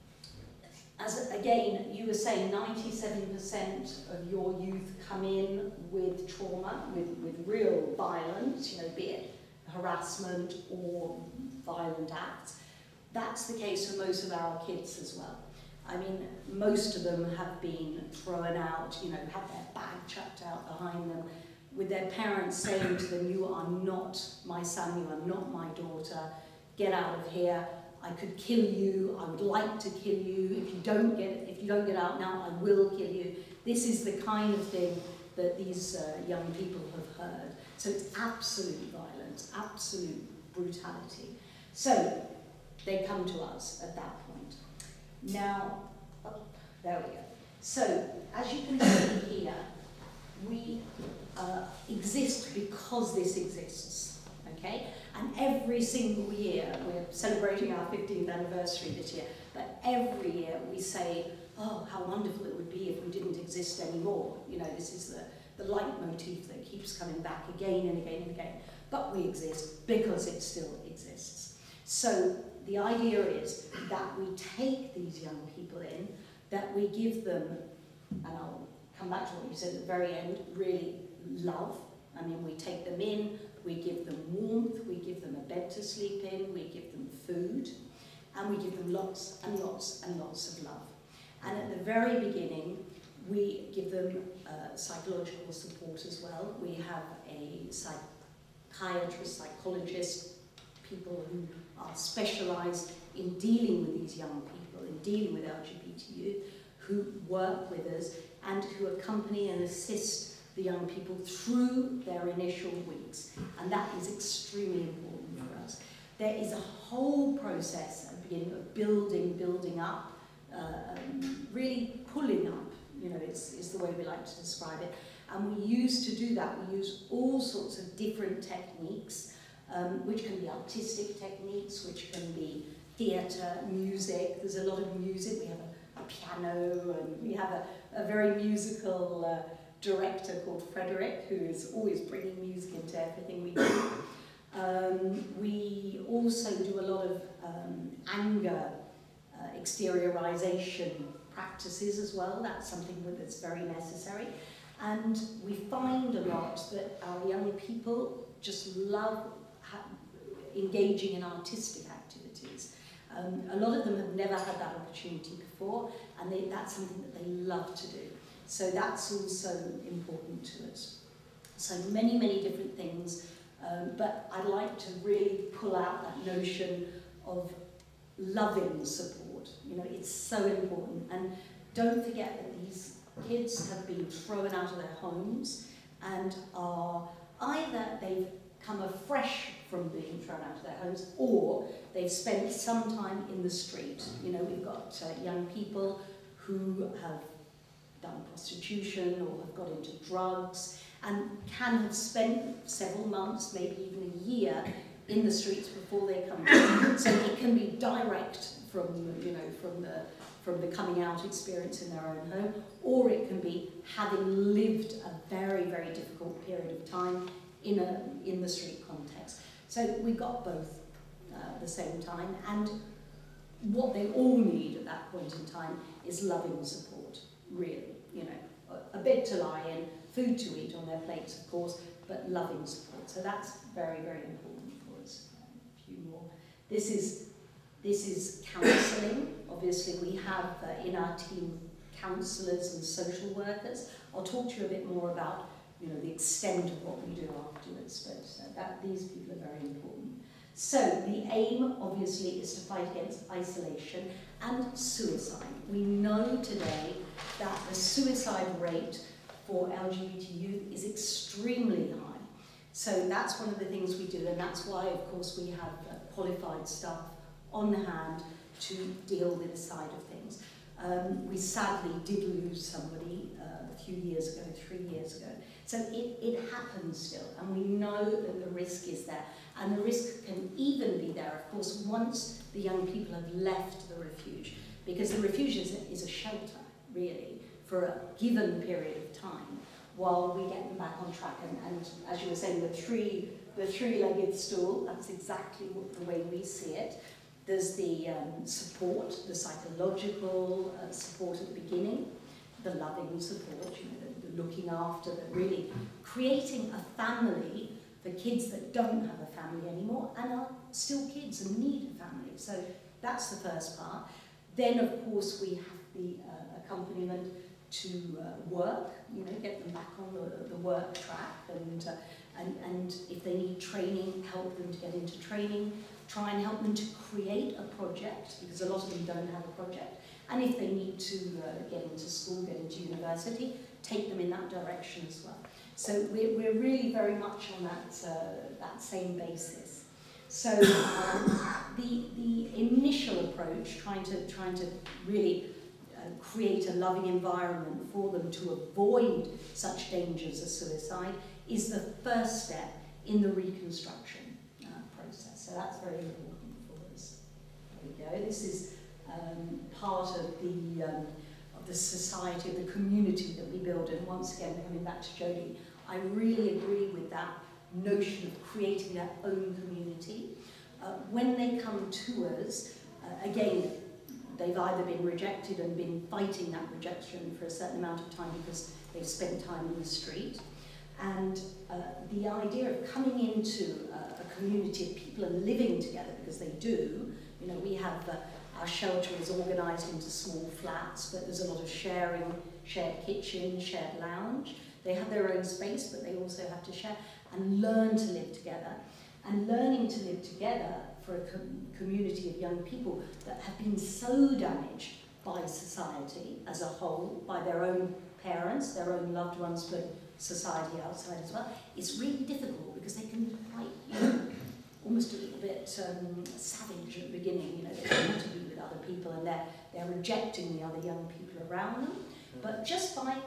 As again, you were saying 97% of your youth come in with trauma, with real violence, you know, be it harassment or violent acts. That's the case for most of our kids as well. I mean, most of them have been thrown out, you know, had their bag chucked out behind them, with their parents saying to them, you are not my son, you are not my daughter, get out of here, I could kill you, I would like to kill you, if you don't get out now, I will kill you. This is the kind of thing that these young people have heard. So it's absolute violence, absolute brutality. So they come to us at that point. Now, there we go. So, as you can see here, we exist because this exists, okay? And every single year, we're celebrating our 15th anniversary this year, but every year we say, oh, how wonderful it would be if we didn't exist anymore. You know, this is the leitmotif that keeps coming back again and again and again. But we exist because it still exists. So the idea is that we take these young people in, that we give them, and I'll come back to what you said at the very end, really love. I mean, we take them in, we give them warmth, we give them a bed to sleep in, we give them food, and we give them lots and lots and lots of love. And at the very beginning, we give them psychological support as well. We have a psychiatrist, psychologist, people who are specialised in dealing with these young people, in dealing with LGBT youth, who work with us and who accompany and assist the young people through their initial weeks. And that is extremely important for us. There is a whole process at the beginning of building up, really pulling up, you know, is the way we like to describe it. And we use to do that, we use all sorts of different techniques, which can be artistic techniques, which can be theatre, music. There's a lot of music. We have a piano, and we have a very musical director called Frederick, who is always bringing music into everything we do. We also do a lot of anger exteriorization practices as well. That's something that's very necessary. And we find a lot that our young people just love engaging in artistic activities. A lot of them have never had that opportunity before, and that's something that they love to do. So that's also important to us. So many, many different things, but I'd like to really pull out that notion of loving support. You know, it's so important. And don't forget that these kids have been thrown out of their homes and are either they've come afresh from being thrown out of their homes, or they've spent some time in the street. You know, we've got young people who have done prostitution or have got into drugs and can have spent several months, maybe even a year, in the streets before they come to. So it can be direct from, you know, from the coming out experience in their own home, or it can be having lived a very, very difficult period of time in the street context. So we got both at the same time, and what they all need at that point in time is loving support, really, you know, a bed to lie in, food to eat on their plates, of course, but loving support. So that's very, very important for us. A few more. This is counselling. Obviously, we have in our team counsellors and social workers. I'll talk to you a bit more about, you know, the extent of what we do afterwards, but these people are very important. So the aim, obviously, is to fight against isolation and suicide. We know today that the suicide rate for LGBT youth is extremely high. So that's one of the things we do, and that's why, of course, we have qualified staff on hand to deal with this side of things. We sadly did lose somebody a few years ago, 3 years ago. So it happens still, and we know that the risk is there. And the risk can even be there, of course, once the young people have left the refuge, because the refuge is a shelter, really, for a given period of time, while we get them back on track. And as you were saying, the three-legged stool, that's exactly the way we see it. There's the support, the psychological support at the beginning, the loving support, you know, the looking after, the really creating a family for kids that don't have a family anymore and are still kids and need a family. So that's the first part. Then, of course, we have the accompaniment to work, you know, get them back on the work track, and if they need training, help them to get into training, try and help them to create a project, because a lot of them don't have a project, and if they need to get into school, get into university, take them in that direction as well. So we're really very much on that same basis. So the initial approach, trying to really create a loving environment for them to avoid such dangers as suicide, is the first step in the reconstruction process. So that's very important for us. There we go. This is part of the society, of the community that we build. And once again, coming back to Jodie, I really agree with that notion of creating their own community. When they come to us, again, they've either been rejected and been fighting that rejection for a certain amount of time because they've spent time in the street. And the idea of coming into a community of people and living together, because they do, you know, we have our shelter is organised into small flats, but there's a lot of sharing, shared kitchen, shared lounge. They have their own space, but they also have to share and learn to live together. And learning to live together for a community of young people that have been so damaged by society as a whole, by their own parents, their own loved ones, but society outside as well, it's really difficult because they can be quite, you know, almost a little bit savage at the beginning. You know, they don't want to be with other people and they're rejecting the other young people around them. But just by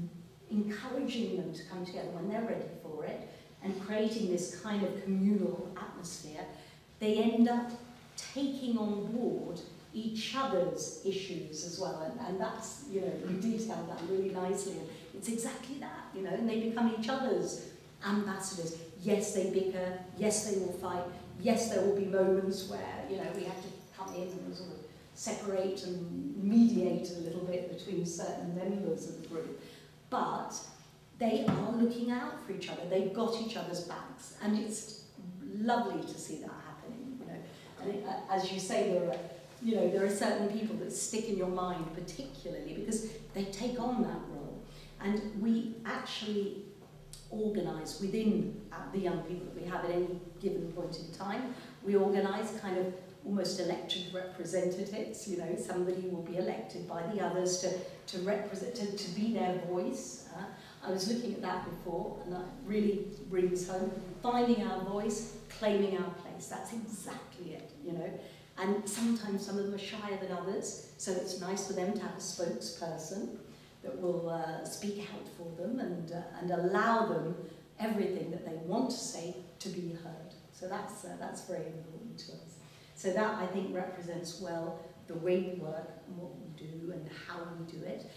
encouraging them to come together when they're ready for it and creating this kind of communal atmosphere, they end up taking on board each other's issues as well, and that's, you know, you detail that really nicely. It's exactly that, you know, and they become each other's ambassadors. Yes, they bicker, yes, they will fight, yes, there will be moments where, you know, we have to come in and sort of separate and mediate a little bit between certain members of the group, but they are looking out for each other, they've got each other's backs, and it's lovely to see that happening, you know. And it, as you say, there are certain people that stick in your mind particularly because they take on that role. And we actually organise within the young people that we have at any given point in time, we organise kind of almost elected representatives, you know, somebody will be elected by the others to represent, to be their voice. I was looking at that before, and that really brings home finding our voice, claiming our place. That's exactly it, you know. And sometimes some of them are shyer than others, so it's nice for them to have a spokesperson that will speak out for them and allow them everything that they want to say to be heard. So that's very important to us. So that, I think, represents well the way we work and what we do and how we do it.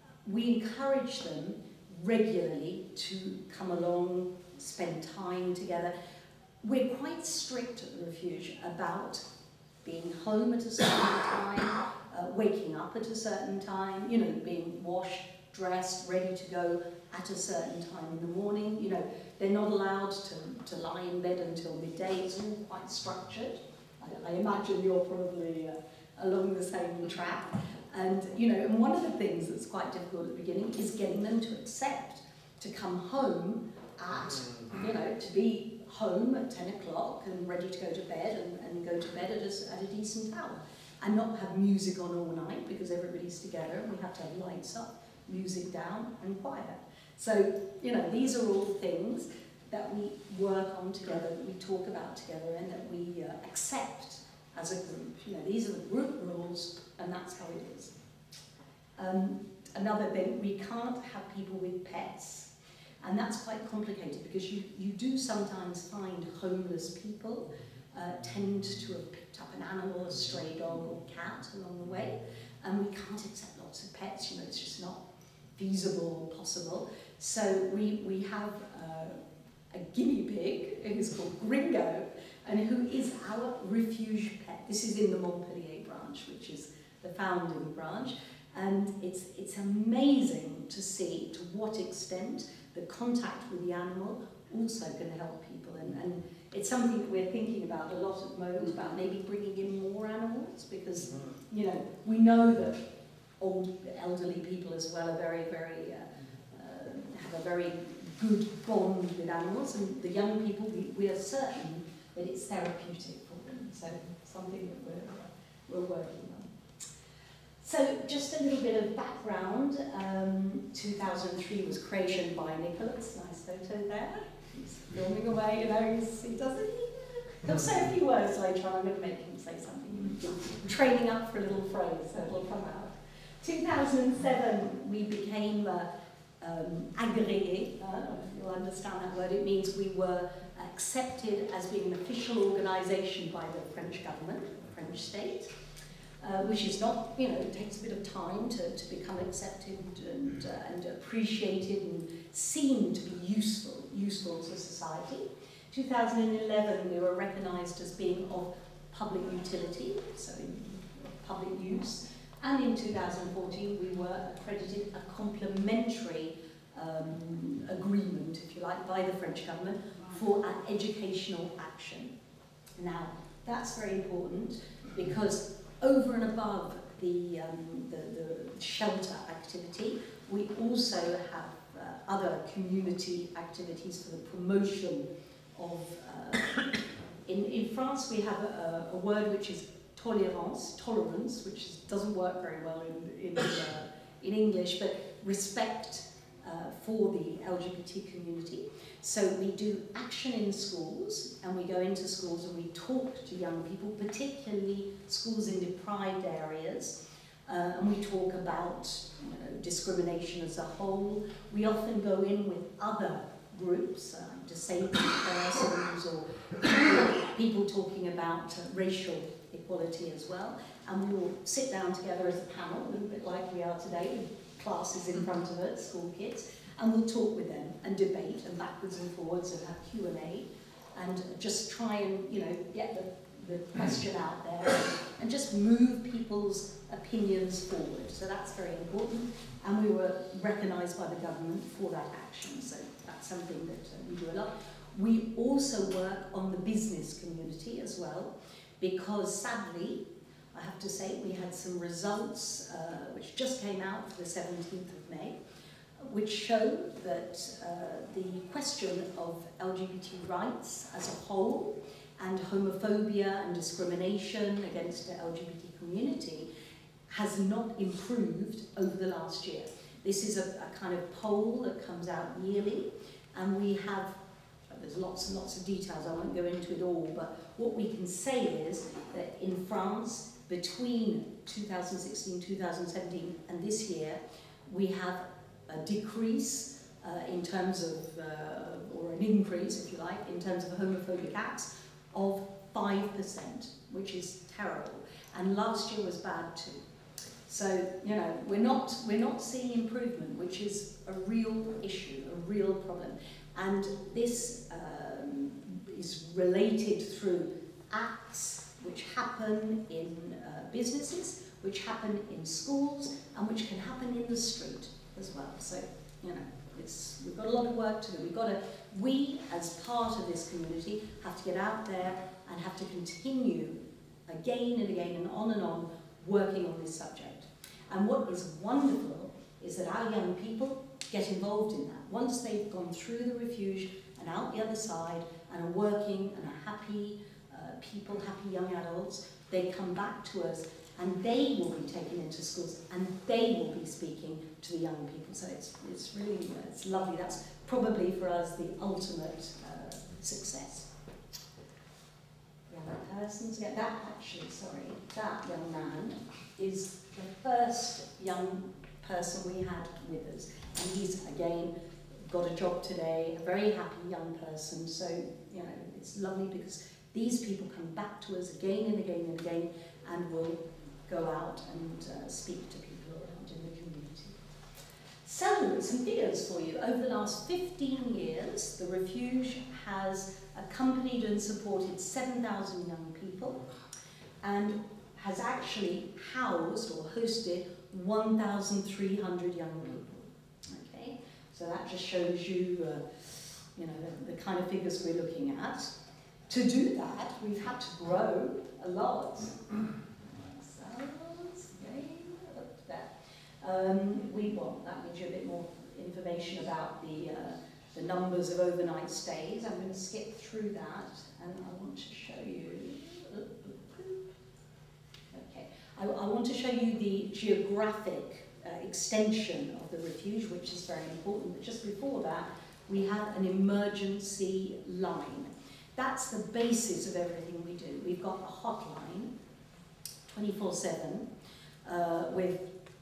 We encourage them regularly to come along, spend time together. we're quite strict at the refuge about being home at a certain time, waking up at a certain time, you know, being washed, dressed, ready to go at a certain time in the morning. You know, they're not allowed to lie in bed until midday. It's all quite structured. I imagine you're probably along the same track. And, you know, and one of the things that's quite difficult at the beginning is getting them to accept to come home at, you know, to be home at 10 o'clock and ready to go to bed and go to bed at a decent hour. And not have music on all night because everybody's together and we have to have lights up, music down and quiet. So, you know, these are all things that we work on together, that we talk about together and that we accept as a group. You know, these are the group rules and that's how it is. Another thing, we can't have people with pets. And that's quite complicated because you do sometimes find homeless people tend to have picked up an animal, a stray dog or cat along the way. And we can't accept lots of pets, you know, it's just not feasible or possible. So we have a guinea pig who's called Gringo and who is our refuge pet. This is in the Montpellier branch, which is the founding branch. And it's amazing to see to what extent the contact with the animal also can help people. And it's something that we're thinking about a lot at the moment, about maybe bringing in more animals, because, you know, we know that old elderly people as well are very, very, have a very good bond with animals, and the young people, we are certain that it's therapeutic for them. So something that we're working on. So just a little bit of background. 2003 was created by Nicholas. Nice photo there. He's filming away, you know, he doesn't. He'll say a few words later on. I'm going to make him say something. Training up for a little phrase, so it'll come out. 2007, we became agréé. You'll understand that word. It means we were accepted as being an official organisation by the French government, the French state. Which is not, you know, it takes a bit of time to become accepted and appreciated and seen to be useful to society. 2011, we were recognised as being of public utility, so in public use. And in 2014, we were accredited a complementary agreement, if you like, by the French government for our educational action. Now, that's very important because over and above the shelter activity, we also have other community activities for the promotion of... in France, we have a word which is tolerance, which doesn't work very well in English, but respect for the LGBT community. So we do action in schools, and we go into schools and we talk to young people, particularly schools in deprived areas, and we talk about, you know, discrimination as a whole. We often go in with other groups, disabled persons or people talking about racial equality as well, and we will sit down together as a panel, a little bit like we are today, with classes in front of us, school kids, and we'll talk with them and debate and backwards and forwards and have Q&A and just try and, you know, get the question out there and just move people's opinions forward. So that's very important, and we were recognised by the government for that action, so that's something that we do a lot. We also work on the business community as well, because sadly, I have to say, we had some results which just came out for the 17th of May, which show that the question of LGBT rights as a whole and homophobia and discrimination against the LGBT community has not improved over the last year. This is a kind of poll that comes out yearly, and we have, there's lots and lots of details, I won't go into it all, but what we can say is that in France, between 2016, 2017 and this year, we have a decrease in terms of, or an increase, if you like, in terms of homophobic acts of 5%, which is terrible. And last year was bad too. So, you know, we're not seeing improvement, which is a real issue, a real problem. And this is related through acts which happen in businesses, which happen in schools, and which can happen in the street as well. So, you know, we've got a lot of work to do. We, as part of this community, have to get out there and have to continue again and again and on working on this subject. And what is wonderful is that our young people get involved in that. Once they've gone through the refuge and out the other side and are working and are happy people, happy young adults, they come back to us and they will be taken into schools and they will be speaking to the young people. So it's really, it's lovely. That's probably for us the ultimate success. Young persons, that young man is the first young person we had with us. And he's, again, got a job today, a very happy young person. So, you know, it's lovely because these people come back to us again and again and again and will go out and speak to people around in the community. So, some figures for you. Over the last 15 years, the Refuge has accompanied and supported 7,000 young people and has actually housed or hosted 1,300 young people. Okay, so that just shows you, you know, the kind of figures we're looking at. To do that, we've had to grow a lot. That gives you a bit more information about the numbers of overnight stays. I'm going to skip through that, and I want to show you. Okay, I want to show you the geographic extension of the refuge, which is very important. But just before that, we have an emergency line. That's the basis of everything we do. We've got a hotline, 24/7, with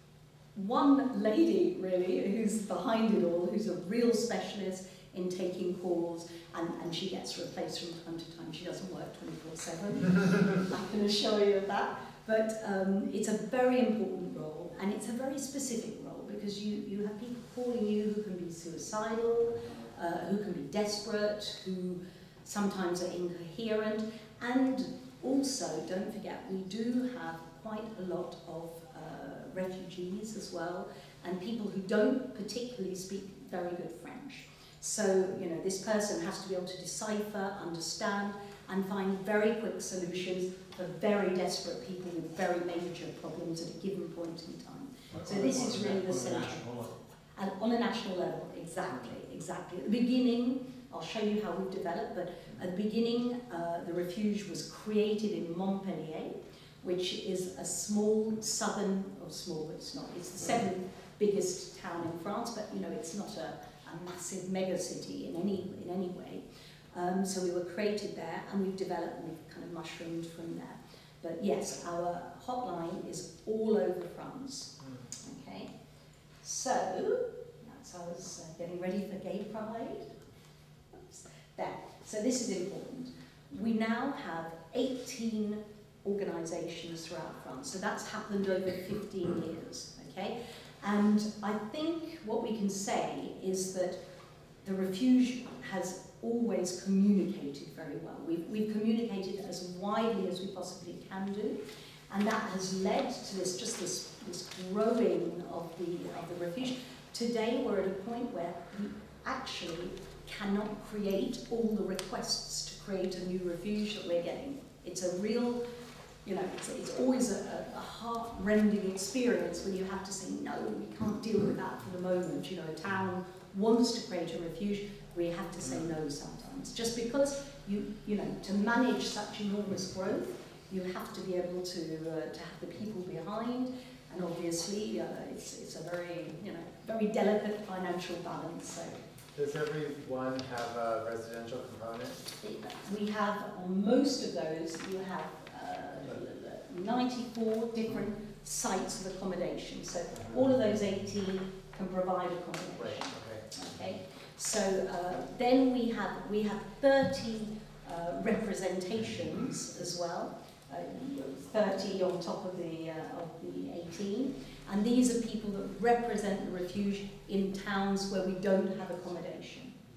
one lady, really, who's behind it all, who's a real specialist in taking calls, and she gets replaced from time to time. She doesn't work 24/7. I can assure you of that. But it's a very important role, and it's a very specific role, because you have people calling you who can be suicidal, who can be desperate, who sometimes are incoherent, and also, don't forget, we do have quite a lot of refugees as well, and people who don't particularly speak very good French. So, you know, this person has to be able to decipher, understand, and find very quick solutions for very desperate people with very major problems at a given point in time. So this is really the central. And on a national level, exactly. At the beginning, I'll show you how we've developed, but at the beginning, the refuge was created in Montpellier, which is a small southern, or small, but it's not, it's the seventh biggest town in France, but you know, it's not a massive mega city in any way. So we were created there, and we've developed, and we've kind of mushroomed from there. But yes, our hotline is all over France. Okay, so that's I was getting ready for Gay Pride. Oops. There. So this is important. We now have 18 organisations throughout France. So that's happened over 15 years. Okay, and I think what we can say is that the Refuge has always communicated very well. We've communicated as widely as we possibly can do, and that has led to this growing of the Refuge. Today we're at a point where we actually cannot create all the requests to create a new refuge that we're getting. It's a real, you know, it's always a heart-rending experience when you have to say, no, we can't deal with that for the moment. You know, a town wants to create a refuge, we have to say no sometimes. Just because, you know, to manage such enormous growth, you have to be able to have the people behind, and obviously it's a very, you know, very delicate financial balance. So. Does everyone have a residential component? We have, on most of those, you have 94 different sites of accommodation. So all of those 18 can provide accommodation. Right, okay. So then we have 30 representations as well, 30 on top of the 18, and these are people that represent the refuge in towns where we don't have accommodation.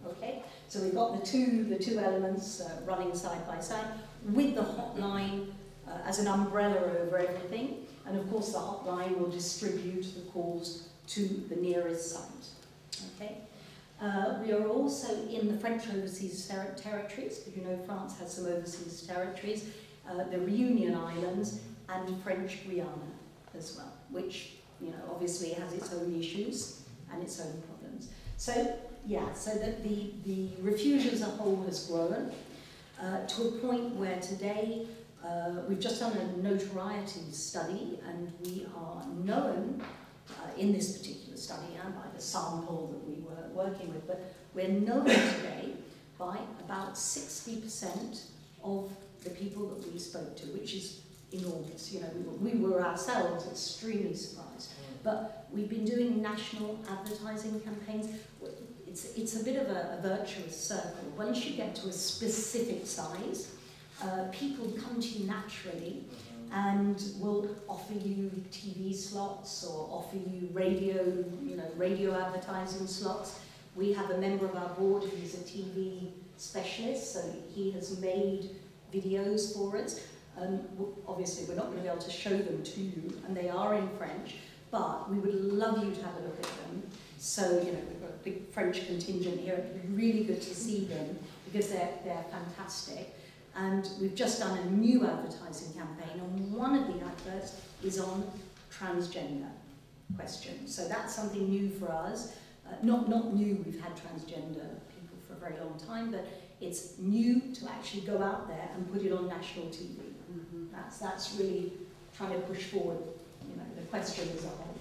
Okay, so we've got the two elements running side by side with the hotline as an umbrella over everything, and of course the hotline will distribute the calls to the nearest site. Okay. We are also in the French overseas territories, because you know France has some overseas territories, the Reunion Islands and French Guiana as well, which obviously has its own issues and its own problems. So yeah, so that the refuge as a whole has grown to a point where today we've just done a notoriety study, and we are known in this particular study and by the sample that we were working with, but we're known today by about 60% of the people that we spoke to, which is enormous. We were ourselves extremely surprised. But we've been doing national advertising campaigns. It's a bit of a virtuous circle. Once you get to a specific size, people come to you naturally and will offer you TV slots or offer you radio advertising slots. We have a member of our board who's a TV specialist, so he has made videos for us. Obviously, we're not going to be able to show them to you, and they are in French, but we would love you to have a look at them. So, we've got a big French contingent here. It'd be really good to see them because they're fantastic. And we've just done a new advertising campaign, and one of the adverts is on transgender questions. So that's something new for us. Not new, we've had transgender people for a very long time, but it's new to actually go out there and put it on national TV. That's really trying to push forward, the question as a whole.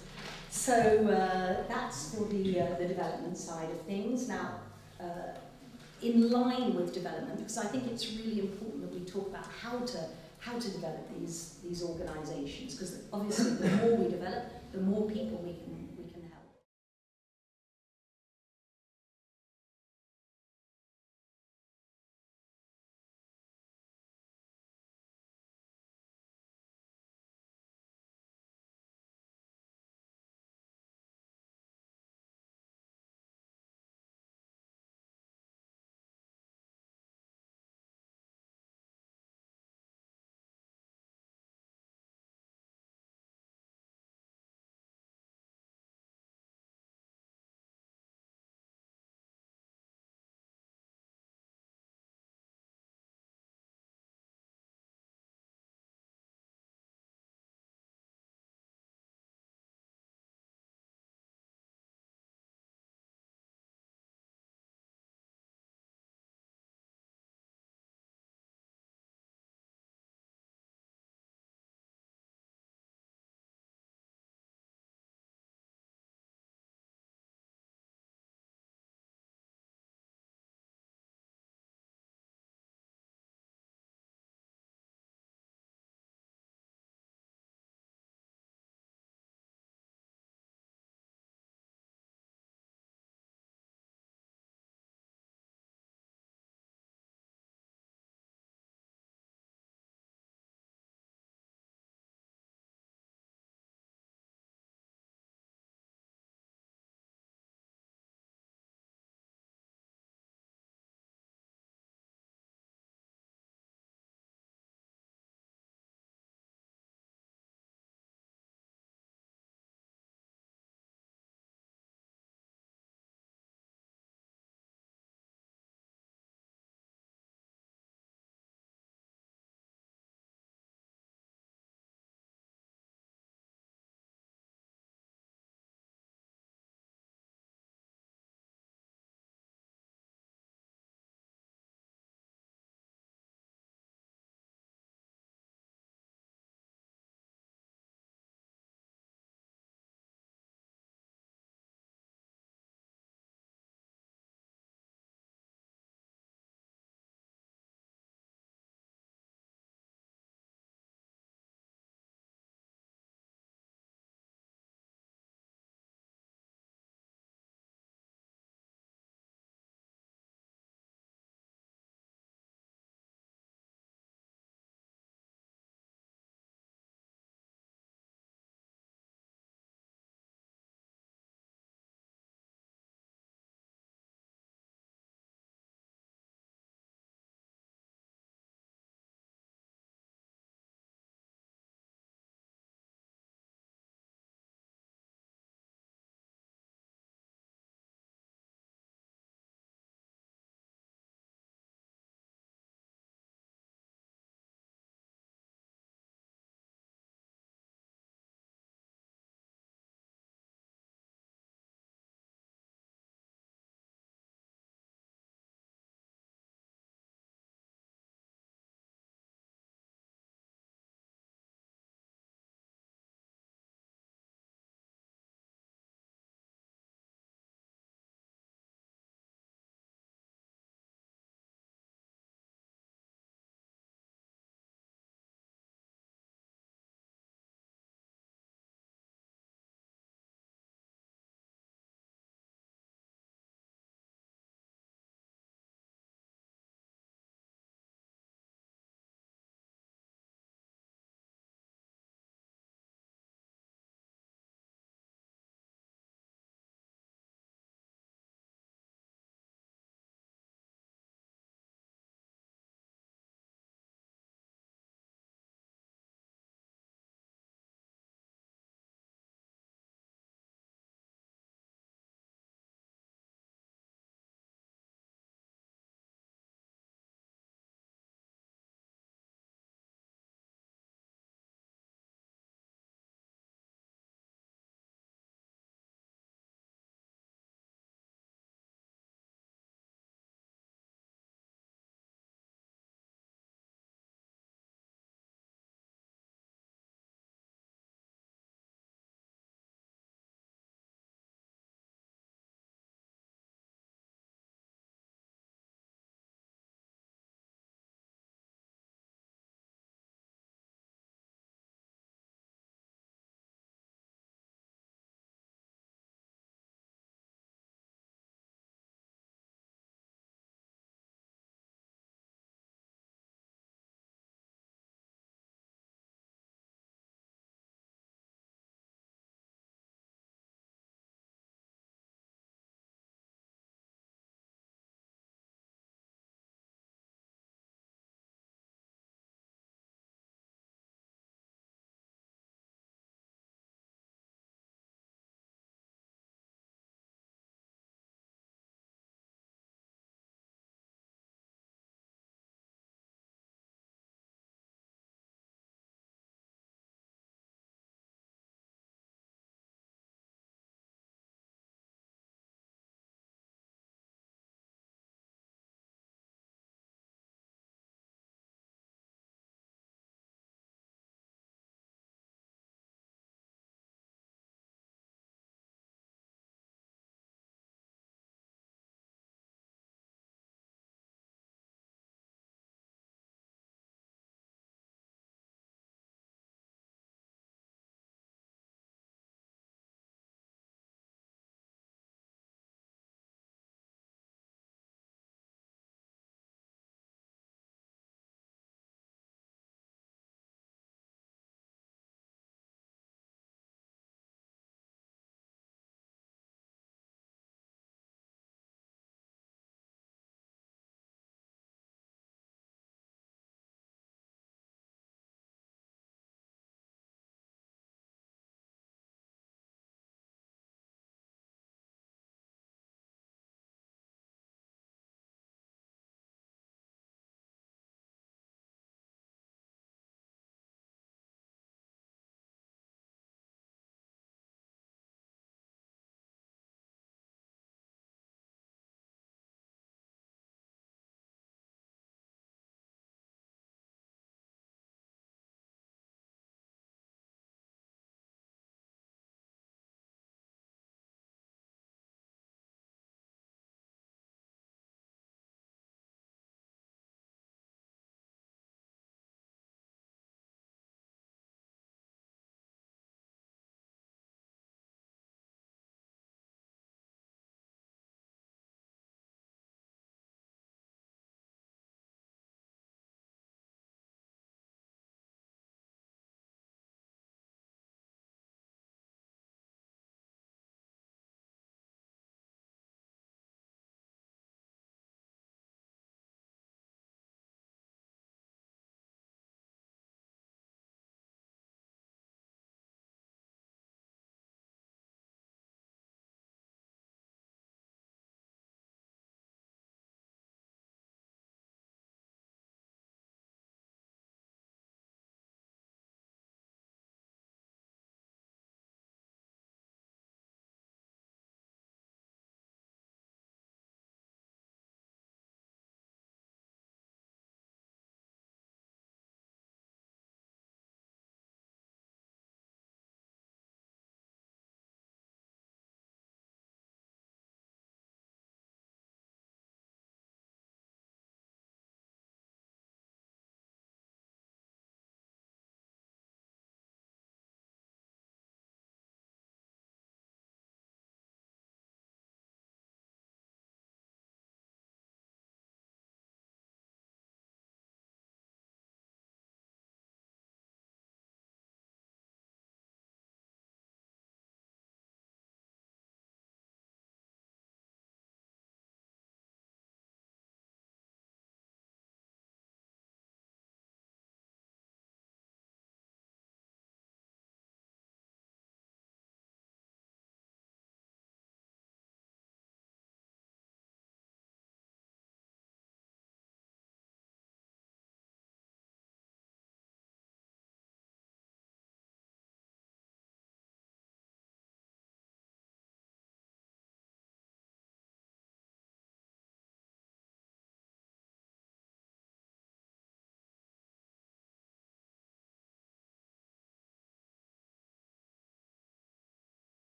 So that's for the development side of things. Now, in line with development, because I think it's really important that we talk about how to develop these organisations, because obviously the more we develop, the more people we can